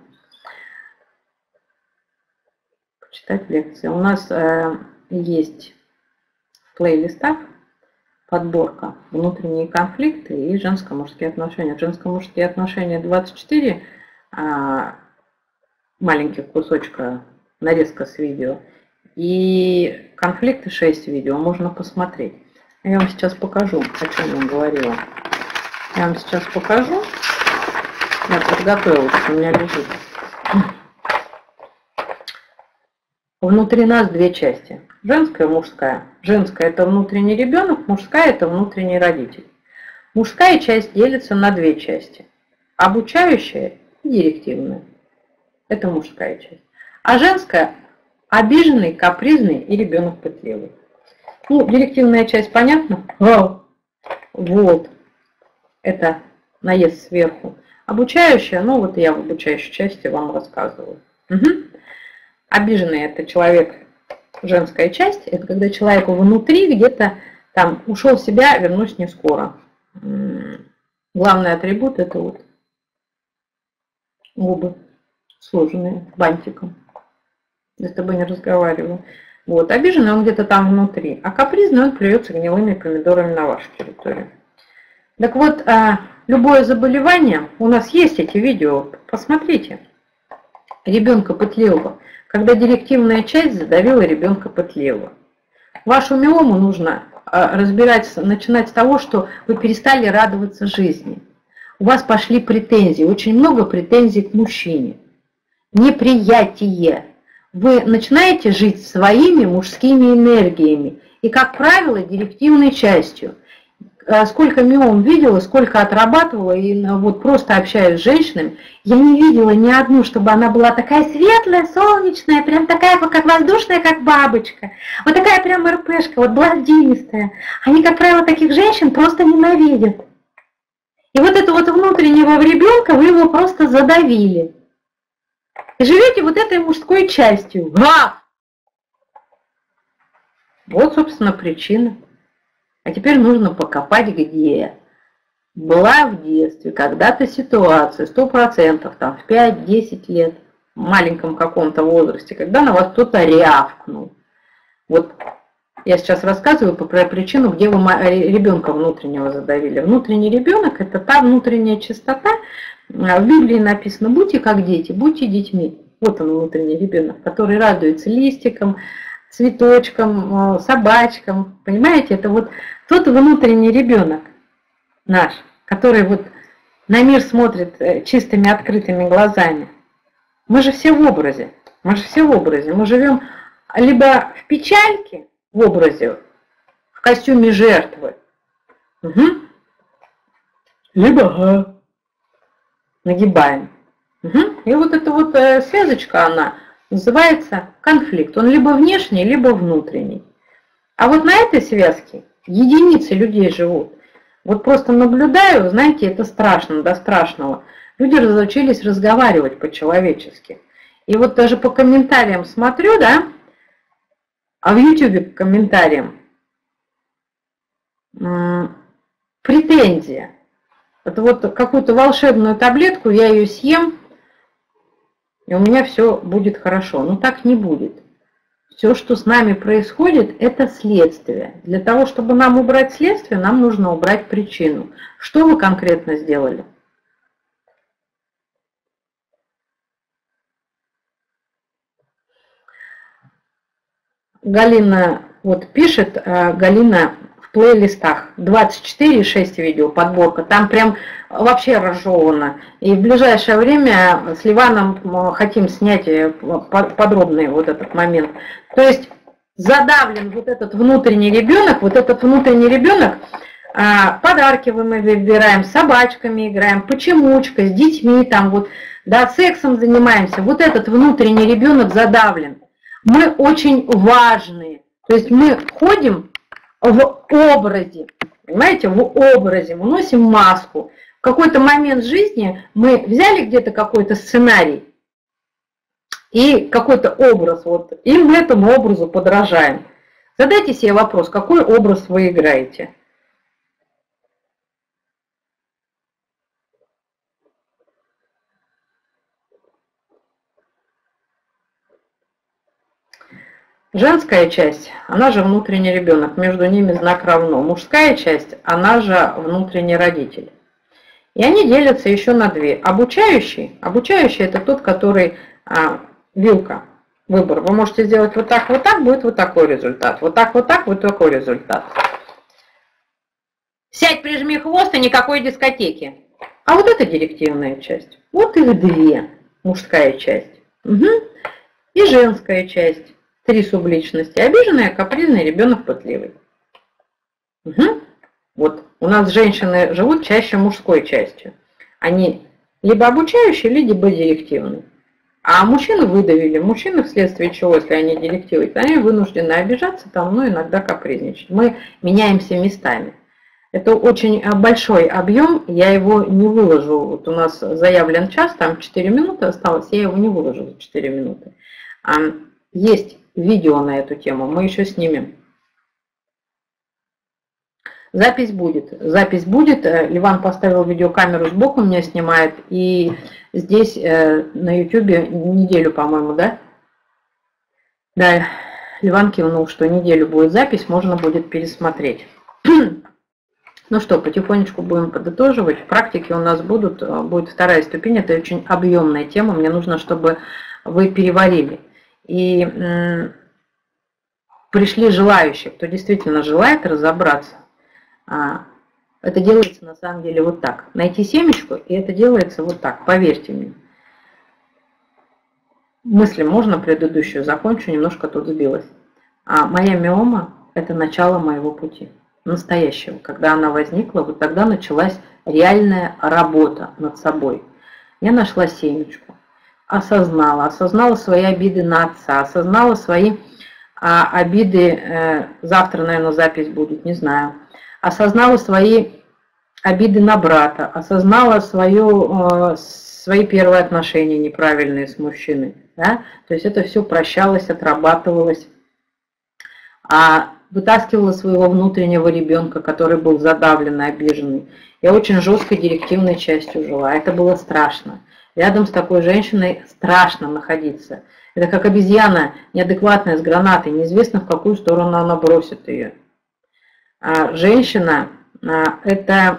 S1: Почитать лекции. У нас э, есть в плейлистах подборка «Внутренние конфликты» и «Женско-мужские отношения». Женско-мужские отношения двадцать четыре э, маленьких кусочка, нарезка с видео. И конфликты шесть видео можно посмотреть. Я вам сейчас покажу, о чем я говорила. Я вам сейчас покажу. Я подготовилась, у меня лежит. Внутри нас две части. Женская и мужская. Женская – это внутренний ребенок, мужская – это внутренний родитель. Мужская часть делится на две части. Обучающая и директивная. Это мужская часть. А женская – обиженный, капризный и ребенок пытливый. Ну, директивная часть понятно? Вот. Это наезд сверху. Обучающая, ну вот я в обучающей части вам рассказываю. Угу. Обиженный – это человек, женская часть, это когда человеку внутри где-то там ушел в себя, вернусь не скоро. Главный атрибут – это вот губы сложенные бантиком. Я с тобой не разговариваю. Вот, обиженный он где-то там внутри, а капризный он плюется гнилыми помидорами на вашу территорию. Так вот, любое заболевание, у нас есть эти видео, посмотрите. Ребенка пытливого, когда директивная часть задавила ребенка пытливого. Вашу миому нужно разбирать, начинать с того, что вы перестали радоваться жизни. У вас пошли претензии, очень много претензий к мужчине. Неприятие. Вы начинаете жить своими мужскими энергиями и, как правило, директивной частью. Сколько миом видела, сколько отрабатывала, и вот просто общаюсь с женщинами, я не видела ни одну, чтобы она была такая светлая, солнечная, прям такая, как воздушная, как бабочка. Вот такая прям РПшка, вот блондинистая. Они, как правило, таких женщин просто ненавидят. И вот это вот внутреннего ребенка вы его просто задавили. И живете вот этой мужской частью. Га! Вот, собственно, причина. А теперь нужно покопать, где была в детстве когда-то ситуация, сто процентов, там, в пять-десять лет, в маленьком каком-то возрасте, когда на вас кто-то рявкнул. Вот я сейчас рассказываю про причину, где вы ребенка внутреннего задавили. Внутренний ребенок – это та внутренняя чистота. В Библии написано: будьте как дети, будьте детьми. Вот он, внутренний ребенок, который радуется листикам, цветочкам, собачкам. Понимаете, это вот тот внутренний ребенок наш, который вот на мир смотрит чистыми открытыми глазами. Мы же все в образе. Мы же все в образе. Мы живем либо в печальке, в образе, в костюме жертвы, угу. Либо ага, нагибаем. Угу. И вот эта вот связочка, она называется конфликт. Он либо внешний, либо внутренний. А вот на этой связке единицы людей живут. Вот просто наблюдаю, знаете, это страшно, до страшного. Люди разучились разговаривать по-человечески. И вот даже по комментариям смотрю, да, а в ютубе по комментариям претензия. Это вот какую-то волшебную таблетку, я ее съем, и у меня все будет хорошо. Но так не будет. Все, что с нами происходит, это следствие. Для того, чтобы нам убрать следствие, нам нужно убрать причину. Что вы конкретно сделали? Галина вот пишет, Галина в плейлистах двадцать четыре и шесть видео, подборка, там прям вообще разжевано. И в ближайшее время с Ливаном хотим снять подробный вот этот момент. То есть задавлен вот этот внутренний ребенок, вот этот внутренний ребенок, подарки мы выбираем, с собачками играем, почемучка, с детьми, там вот, да, сексом занимаемся. Вот этот внутренний ребенок задавлен. Мы очень важные, то есть мы ходим в образе, понимаете, в образе, мы носим маску. В какой-то момент жизни мы взяли где-то какой-то сценарий и какой-то образ, вот, и мы этому образу подражаем. Задайте себе вопрос, какой образ вы играете. Женская часть, она же внутренний ребенок, между ними знак равно. Мужская часть, она же внутренний родитель. И они делятся еще на две. Обучающий, обучающий это тот, который а, вилка. Выбор. Вы можете сделать вот так, вот так, будет вот такой результат. Вот так, вот так, вот такой результат. Сядь, прижми хвост, и никакой дискотеки. А вот это директивная часть. Вот их две. Мужская часть. Угу. И женская часть. Три субличности. Обиженная, капризная, ребенок пытливый. Угу. Вот у нас женщины живут чаще мужской частью. Они либо обучающие, либо директивные. А мужчины выдавили. Мужчины вследствие чего, если они директивы, они вынуждены обижаться, там, ну, иногда капризничать. Мы меняемся местами. Это очень большой объем, я его не выложу. Вот у нас заявлен час, там четыре минуты осталось, я его не выложу за четыре минуты. Есть видео на эту тему, мы еще снимем. Запись будет. Запись будет. Ливан поставил видеокамеру сбоку, меня снимает. И здесь на ютубе неделю, по-моему, да? Да, Ливан кивнул, что неделю будет запись, можно будет пересмотреть. Ну что, потихонечку будем подытоживать. В практике у нас будут, будет вторая ступень. Это очень объемная тема. Мне нужно, чтобы вы переварили. И м, пришли желающие, кто действительно желает разобраться. Это делается на самом деле вот так. Найти семечку, и это делается вот так, поверьте мне. Мысли можно предыдущую закончу, немножко тут сбилась. А моя миома – это начало моего пути, настоящего. Когда она возникла, вот тогда началась реальная работа над собой. Я нашла семечку, осознала, осознала свои обиды на отца, осознала свои а, обиды, э, завтра, наверное, запись будет, не знаю, осознала свои обиды на брата, осознала свое, свои первые отношения неправильные с мужчиной. Да? То есть это все прощалось, отрабатывалось. А вытаскивала своего внутреннего ребенка, который был задавлен и обиженный. Я очень жесткой директивной частью жила. Это было страшно. Рядом с такой женщиной страшно находиться. Это как обезьяна неадекватная с гранатой. Неизвестно, в какую сторону она бросит ее. Женщина – это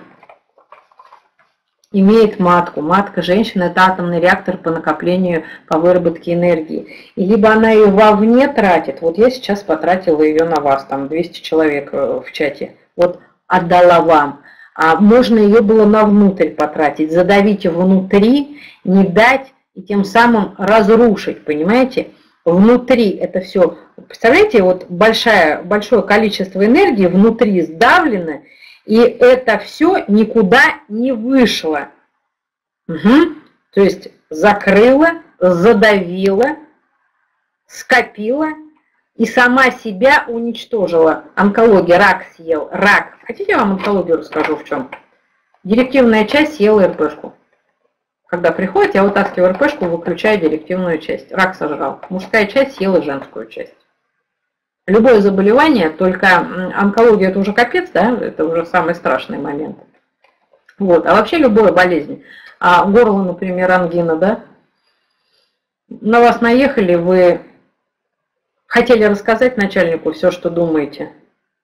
S1: имеет матку. Матка женщины – это атомный реактор по накоплению, по выработке энергии. И либо она ее вовне тратит, вот я сейчас потратила ее на вас, там двести человек в чате, вот отдала вам. А можно ее было на внутрь потратить, задавить внутри, не дать и тем самым разрушить, понимаете? Внутри это все, представляете, вот большое, большое количество энергии внутри сдавлено, и это все никуда не вышло. Угу. То есть закрыла, задавила, скопила и сама себя уничтожила. Онкология, рак съел, рак. Хотите, я вам онкологию расскажу в чем? Директивная часть съела эр пэ-шку. Когда приходит, я вытаскиваю эр пэ-шку, выключаю директивную часть. Рак сожрал. Мужская часть съела женскую часть. Любое заболевание, только онкология это уже капец, да, это уже самый страшный момент. Вот. А вообще любая болезнь. А горло, например, ангина, да, на вас наехали, вы хотели рассказать начальнику все, что думаете.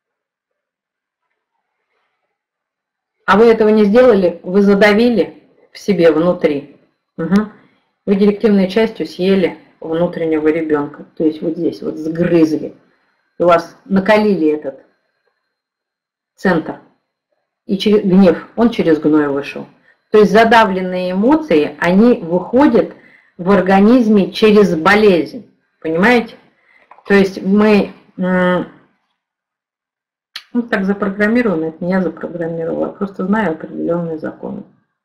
S1: А вы этого не сделали, вы задавили в себе внутри. Угу. Вы директивной частью съели внутреннего ребенка. То есть вот здесь вот сгрызли. У вас накалили этот центр. И через гнев, он через гной вышел. То есть задавленные эмоции, они выходят в организме через болезнь. Понимаете? То есть мы ну, так запрограммированы, это не я запрограммировала, я просто знаю определенные законы.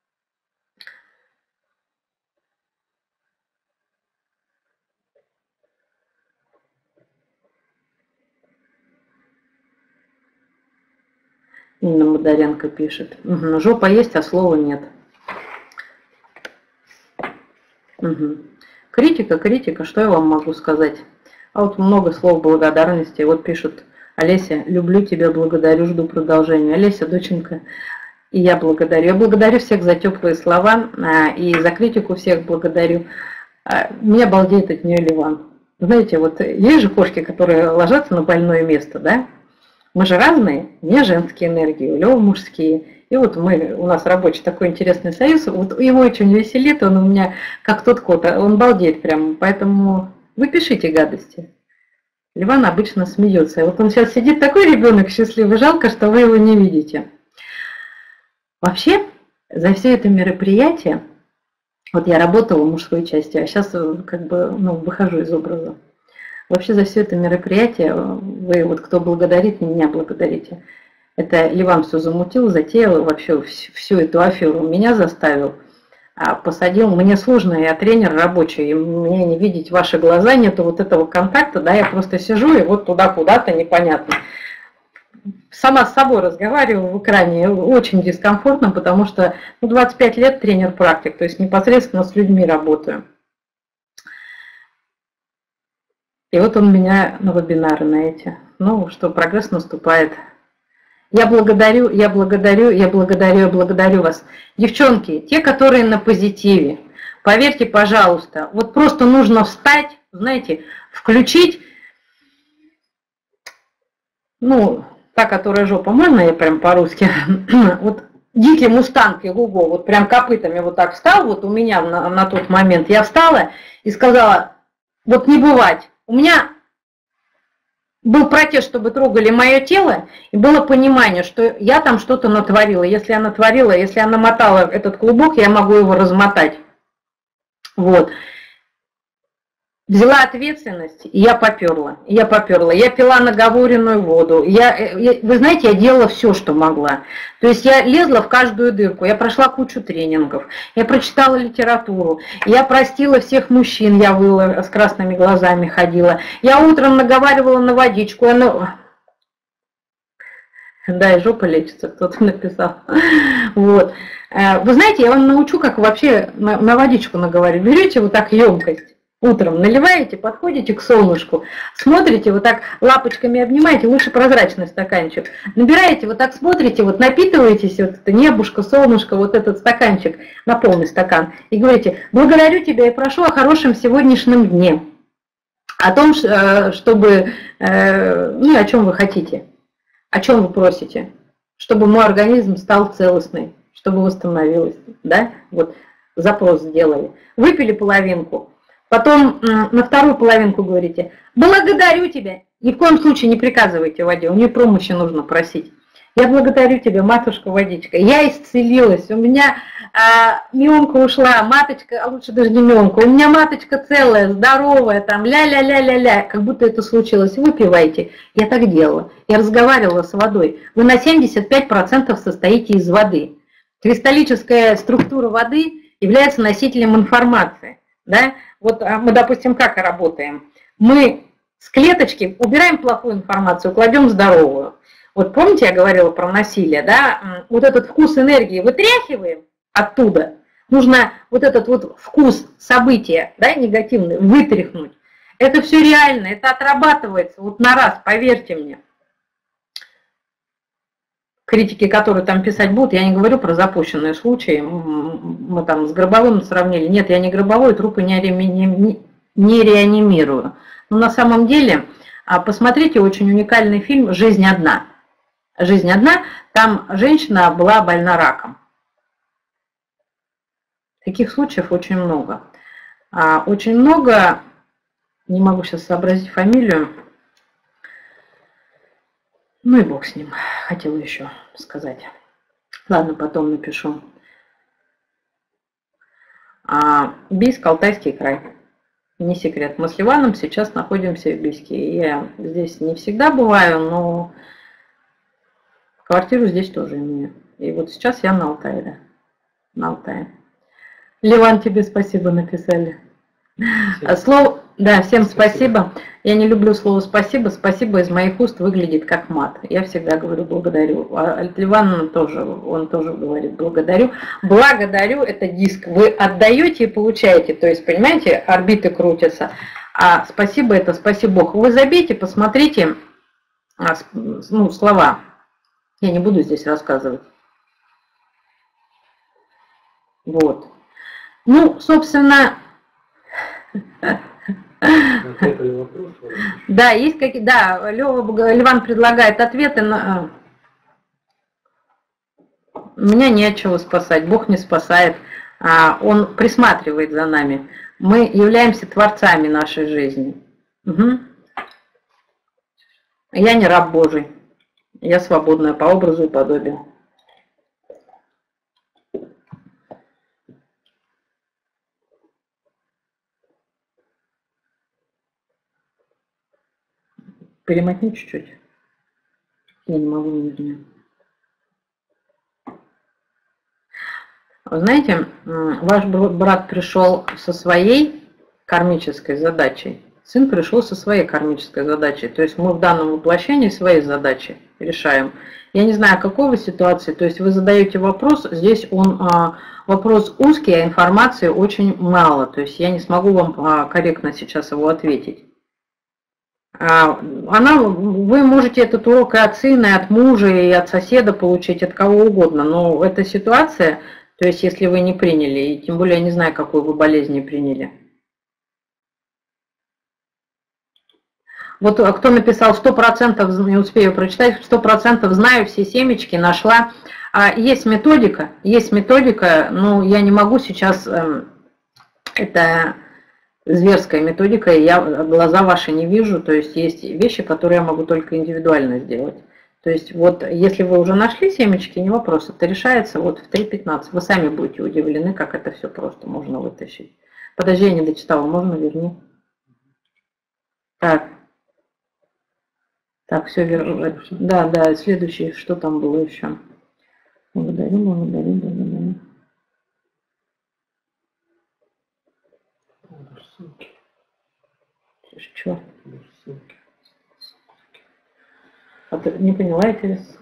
S1: Инна Мударенко пишет. Угу. Жопа есть, а слова нет. Угу. Критика, критика, что я вам могу сказать? А вот много слов благодарности. Вот пишут: Олеся, люблю тебя, благодарю, жду продолжения. Олеся, доченька, и я благодарю. Я благодарю всех за теплые слова и за критику всех благодарю. Меня балдеет от нее Ливан. Знаете, вот есть же кошки, которые ложатся на больное место, да? Мы же разные, у меня женские энергии, у Лёвы мужские. И вот мы, у нас рабочий такой интересный союз, вот его очень веселит, он у меня как тот кот, он балдеет прям, поэтому Вы пишите гадости. Ливан обычно смеется. И вот он сейчас сидит такой ребенок счастливый, жалко, что вы его не видите. Вообще, за все это мероприятие, вот я работала в мужской части, а сейчас как бы ну, выхожу из образа. Вообще за все это мероприятие, вы вот кто благодарит, меня благодарите. Это Ливан все замутил, затеял, вообще всю эту аферу меня заставил. А посадил, мне сложно, я тренер рабочий, и мне не видеть ваши глаза, нету вот этого контакта, да, я просто сижу и вот туда куда-то непонятно. Сама с собой разговариваю в экране, очень дискомфортно, потому что ну, двадцать пять лет тренер-практик, то есть непосредственно с людьми работаю. И вот он меня на вебинары на эти, ну, что прогресс наступает. Я благодарю, я благодарю, я благодарю, я благодарю вас. Девчонки, те, которые на позитиве, поверьте, пожалуйста, вот просто нужно встать, знаете, включить, ну, та, которая жопа, можно я прям по-русски, вот дикий мустанг и Гуго, вот прям копытами вот так встал, вот у меня на, на тот момент, я встала и сказала, вот не бывать, у меня... Был протест, чтобы трогали мое тело, и было понимание, что я там что-то натворила. Если я натворила, если я намотала этот клубок, я могу его размотать. Вот. Взяла ответственность, и я поперла. Я поперла. Я пила наговоренную воду. Я, я, вы знаете, я делала все, что могла. То есть я лезла в каждую дырку. Я прошла кучу тренингов. Я прочитала литературу. Я простила всех мужчин. Я выла, с красными глазами ходила. Я утром наговаривала на водичку. Я на... Да, и жопа лечится, кто-то написал. Вот. Вы знаете, я вам научу, как вообще на, на водичку наговаривать. Берете вот так емкость. Утром наливаете, подходите к солнышку, смотрите, вот так лапочками обнимаете, лучше прозрачный стаканчик. Набираете, вот так смотрите, вот напитываетесь, вот это небушка, солнышко, вот этот стаканчик, на полный стакан. И говорите, благодарю тебя и прошу о хорошем сегодняшнем дне. О том, чтобы, ну, о чем вы хотите, о чем вы просите. Чтобы мой организм стал целостный, чтобы восстановилось, да, вот запрос сделали. Выпили половинку. Потом на вторую половинку говорите, благодарю тебя. Ни в коем случае не приказывайте воде, у нее помощи нужно просить. Я благодарю тебя, матушка водичка. Я исцелилась, у меня а, мионка ушла, маточка, а лучше даже не мионка, у меня маточка целая, здоровая, там ля-ля-ля-ля-ля, как будто это случилось. Выпивайте. Я так делала. Я разговаривала с водой. Вы на семьдесят пять процентов состоите из воды. Кристаллическая структура воды является носителем информации. Да? Вот мы, допустим, как работаем? Мы с клеточки убираем плохую информацию, кладем здоровую. Вот помните, я говорила про насилие, да? Вот этот вкус энергии вытряхиваем оттуда. Нужно вот этот вот вкус события, да, негативный, вытряхнуть. Это все реально, это отрабатывается вот на раз, поверьте мне. Критики, которые там писать будут, я не говорю про запущенные случаи, мы там с Гробовым сравнили. Нет, я не Гробовой, трупы не, не, не реанимирую. Но на самом деле, посмотрите очень уникальный фильм «Жизнь одна». «Жизнь одна», там женщина была больна раком. Таких случаев очень много. Очень много, не могу сейчас сообразить фамилию, ну и бог с ним, хотела еще сказать. Ладно, потом напишу. А, Бийск, Алтайский край. Не секрет. Мы с Ливаном сейчас находимся в Бийске. Я здесь не всегда бываю, но квартиру здесь тоже имею. И вот сейчас я на Алтае, да. На Алтае. Ливан, тебе спасибо написали. Спасибо. Слово... Да, всем спасибо. спасибо. Я не люблю слово «спасибо». «Спасибо» из моих уст выглядит как мат. Я всегда говорю «благодарю». А Ливан тоже, он тоже говорит «благодарю». «Благодарю» – это диск. Вы отдаете и получаете. То есть, понимаете, орбиты крутятся. А «спасибо» – это «спаси Бог». Вы забейте, посмотрите ну, слова. Я не буду здесь рассказывать. Вот. Ну, собственно... Да, есть какие, да, Лёва, Ливан предлагает ответы, но меня не от чего спасать, Бог не спасает, он присматривает за нами. Мы являемся творцами нашей жизни. Угу. Я не раб Божий. Я свободная по образу и подобию. Перемотни чуть-чуть. Я не могу нижнее. Вы знаете, ваш брат пришел со своей кармической задачей. Сын пришел со своей кармической задачей. То есть мы в данном воплощении свои задачи решаем. Я не знаю, какой вы ситуации. То есть вы задаете вопрос, здесь он вопрос узкий, а информации очень мало. То есть я не смогу вам корректно сейчас его ответить. Она, вы можете этот урок и от сына, и от мужа, и от соседа получить, от кого угодно. Но эта ситуация, то есть если вы не приняли, и тем более я не знаю, какую вы болезнь не приняли. Вот кто написал сто процентов, не успею прочитать, сто процентов знаю, все семечки нашла. Есть методика, есть методика, но я не могу сейчас, это зверская методика, и я глаза ваши не вижу, то есть есть вещи, которые я могу только индивидуально сделать. То есть вот если вы уже нашли семечки, не вопрос, это решается вот в три пятнадцать. Вы сами будете удивлены, как это все просто можно вытащить. Подожди, я не дочитала, можно верни? Так. Так, все верно. Да, да, следующий, что там было еще? Благодарю, благодарю, благодарю. Черт. А ты не поняла, интересно?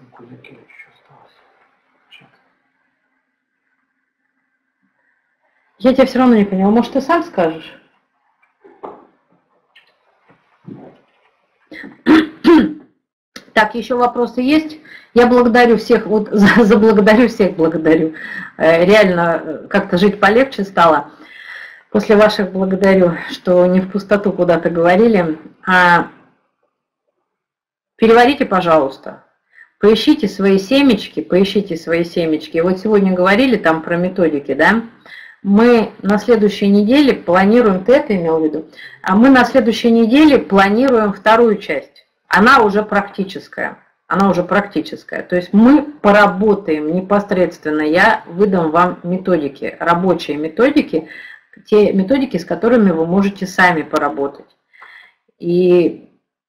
S1: Я тебя все равно не поняла. Может, ты сам скажешь? Так, еще вопросы есть? Я благодарю всех, вот за, за благодарю всех, благодарю. Реально как-то жить полегче стало. После ваших благодарю, что не в пустоту куда-то говорили. А переварите, пожалуйста. Поищите свои семечки, поищите свои семечки. Вот сегодня говорили там про методики, да? Мы на следующей неделе планируем, ты это имел в виду? А мы на следующей неделе планируем вторую часть. Она уже практическая. Она уже практическая. То есть мы поработаем непосредственно. Я выдам вам методики, рабочие методики, те методики, с которыми вы можете сами поработать. И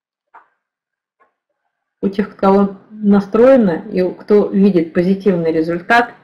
S1: у тех, у кого настроено и кто видит позитивный результат,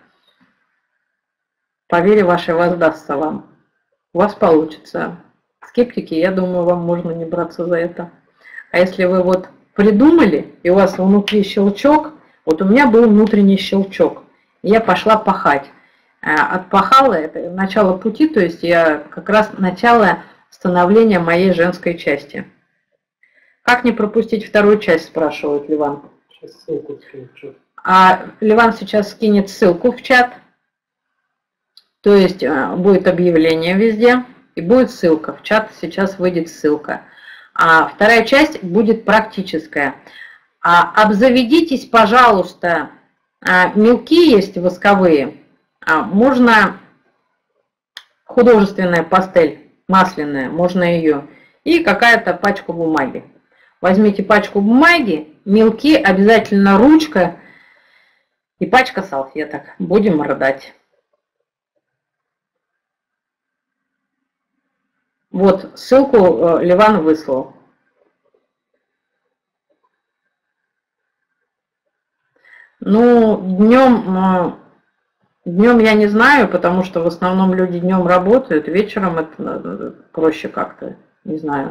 S1: по вере вашей воздастся вам. У вас получится. Скептики, я думаю, вам можно не браться за это. А если вы вот придумали, и у вас внутри щелчок, вот у меня был внутренний щелчок, и я пошла пахать. Отпахала, это начало пути, то есть я как раз начало становления моей женской части. Как не пропустить вторую часть, спрашивает Ливан.
S2: Сейчас ссылку скину в чат.
S1: А Ливан сейчас скинет ссылку в чат, то есть будет объявление везде, и будет ссылка. В чат сейчас выйдет ссылка. А вторая часть будет практическая. А обзаведитесь, пожалуйста, мелки есть восковые. Можно художественная пастель, масляная, можно ее. И какая-то пачку бумаги. Возьмите пачку бумаги, мелки, обязательно ручка и пачка салфеток. Будем рыдать. Вот, ссылку Ливан выслал. Ну, днем... Днем я не знаю, потому что в основном люди днем работают, вечером это проще как-то, не знаю.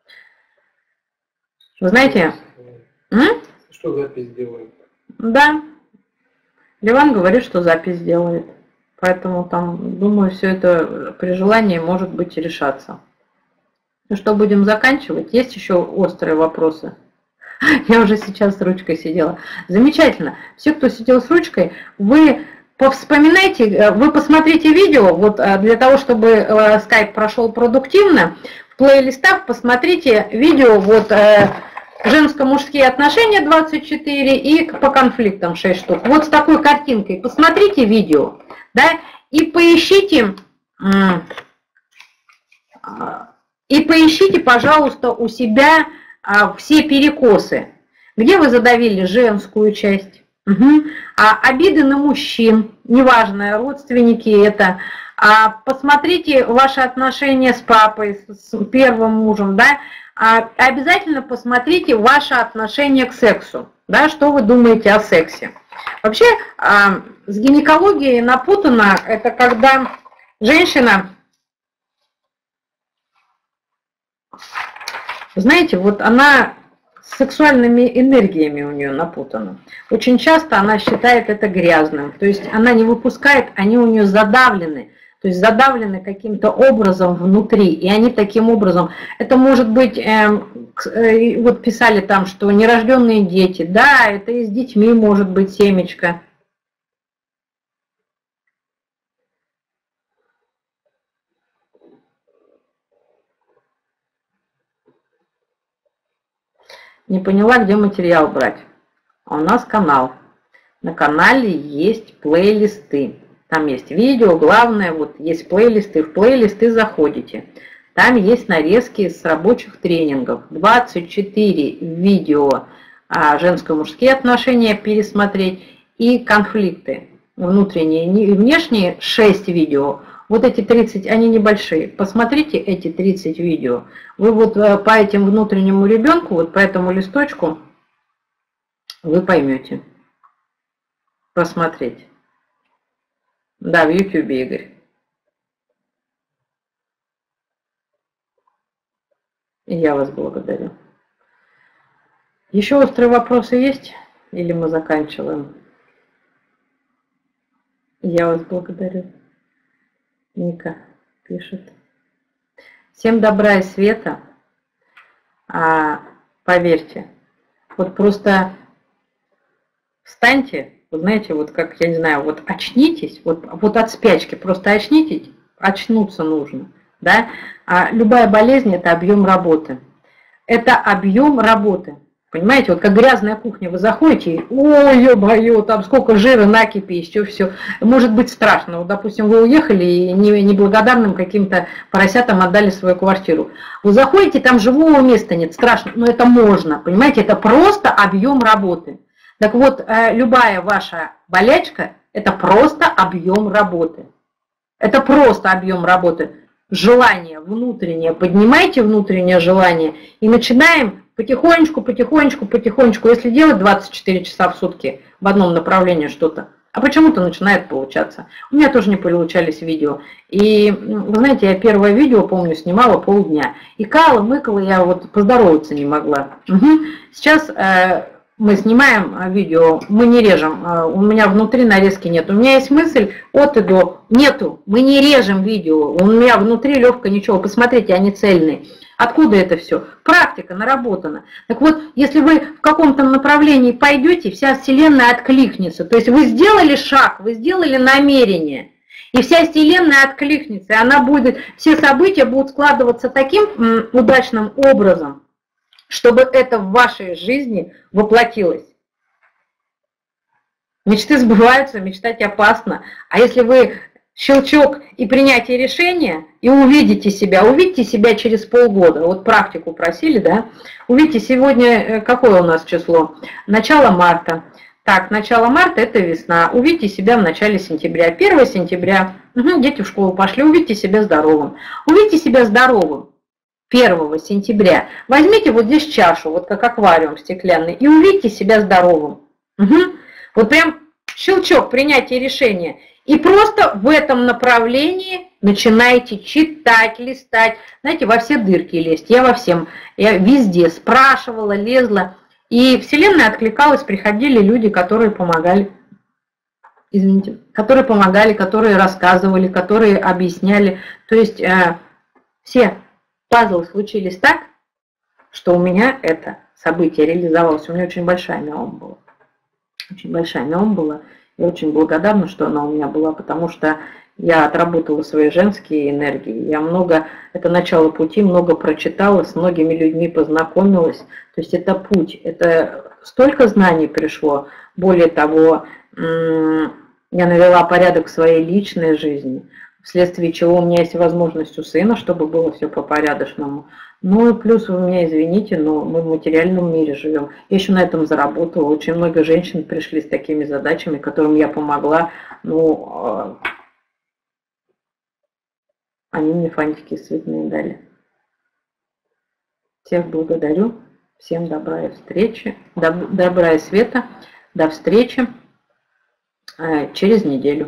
S1: Вы знаете? М?
S2: Что запись делает?
S1: Да. Ливан говорит, что запись делает. Поэтому там, думаю, все это при желании может быть решаться. Ну что, будем заканчивать? Есть еще острые вопросы? Я уже сейчас с ручкой сидела. Замечательно. Все, кто сидел с ручкой, вы... Вспоминайте, вы посмотрите видео, вот для того, чтобы скайп прошел продуктивно, в плейлистах посмотрите видео вот женско-мужские отношения двадцать четыре и по конфликтам шесть штук. Вот с такой картинкой посмотрите видео, да, и поищите, И поищите, пожалуйста, у себя все перекосы, где вы задавили женскую часть. Угу. А обиды на мужчин, неважно, родственники это. А посмотрите ваши отношения с папой, с первым мужем, да. А обязательно посмотрите ваше отношение к сексу, да, что вы думаете о сексе. Вообще, с гинекологией напутано, это когда женщина, знаете, вот она с сексуальными энергиями у нее напутана. Очень часто она считает это грязным, то есть она не выпускает, они у нее задавлены, то есть задавлены каким-то образом внутри, и они таким образом, это может быть, э, э, вот писали там, что нерожденные дети, да, это и с детьми может быть семечко. Не поняла, где материал брать. А у нас канал. На канале есть плейлисты. Там есть видео, главное, вот есть плейлисты. В плейлисты заходите. Там есть нарезки с рабочих тренингов. двадцать четыре видео женско-мужские отношения пересмотреть и конфликты внутренние и внешние, шесть видео. Вот эти тридцать, они небольшие. Посмотрите эти тридцать видео. Вы вот по этим внутреннему ребенку, вот по этому листочку, вы поймете. Посмотреть. Да, в ютубе, Игорь. И я вас благодарю. Еще острые вопросы есть? Или мы заканчиваем? Я вас благодарю. Ника пишет. Всем добра и света. А, поверьте, вот просто встаньте, вот знаете, вот как, я не знаю, вот очнитесь, вот, вот от спячки, просто очнитесь, очнуться нужно. Да? А любая болезнь – это объем работы. Это объем работы. Понимаете, вот как грязная кухня, вы заходите, ой, ё-моё, там сколько жира, накипи, еще все. Может быть страшно. Вот, допустим, вы уехали и неблагодарным каким-то поросятам отдали свою квартиру. Вы заходите, там живого места нет, страшно, но это можно. Понимаете, это просто объем работы. Так вот, любая ваша болячка – это просто объем работы. Это просто объем работы. Желание внутреннее, поднимайте внутреннее желание и начинаем потихонечку, потихонечку, потихонечку. Если делать двадцать четыре часа в сутки в одном направлении что-то, а почему-то начинает получаться. У меня тоже не получались видео. И, вы знаете, я первое видео, помню, снимала полдня. И кала, мыкала, я вот поздороваться не могла. Угу. Сейчас э, мы снимаем видео, мы не режем. Э, у меня внутри нарезки нет. У меня есть мысль от и до. Нету, мы не режем видео. У меня внутри легко ничего. Посмотрите, они цельные. Откуда это все? Практика наработана. Так вот, если вы в каком-то направлении пойдете, вся Вселенная откликнется. То есть вы сделали шаг, вы сделали намерение, и вся Вселенная откликнется. И она будет, все события будут складываться таким м, удачным образом, чтобы это в вашей жизни воплотилось. Мечты сбываются, мечтать опасно. А если вы щелчок и принятие решения, и увидите себя, увидите себя через полгода. Вот практику просили, да? Увидите, сегодня какое у нас число? Начало марта. Так, начало марта – это весна. Увидите себя в начале сентября. первое сентября. Угу, дети в школу пошли. Увидите себя здоровым. Увидите себя здоровым первого сентября. Возьмите вот здесь чашу, вот как аквариум стеклянный, и увидите себя здоровым. Угу. Вот прям щелчок принятия решения. И просто в этом направлении начинаете читать, листать, знаете, во все дырки лезть. Я во всем, я везде спрашивала, лезла. И Вселенная откликалась, приходили люди, которые помогали, извините, которые помогали, которые рассказывали, которые объясняли. То есть э, все пазлы случились так, что у меня это событие реализовалось. У меня очень большая миома была. Очень большая миома была. Я очень благодарна, что она у меня была, потому что я отработала свои женские энергии. Я много, это начало пути, много прочитала, с многими людьми познакомилась. То есть это путь, это столько знаний пришло. Более того, я навела порядок в своей личной жизни. вследствие чего у меня есть возможность у сына, чтобы было все по-порядочному. Ну и плюс вы меня извините, но мы в материальном мире живем. Я еще на этом заработала. Очень много женщин пришли с такими задачами, которым я помогла. Ну, они мне фантики цветные дали. Всех благодарю. Всем добра и встречи. Доб- добра и света. До встречи через неделю.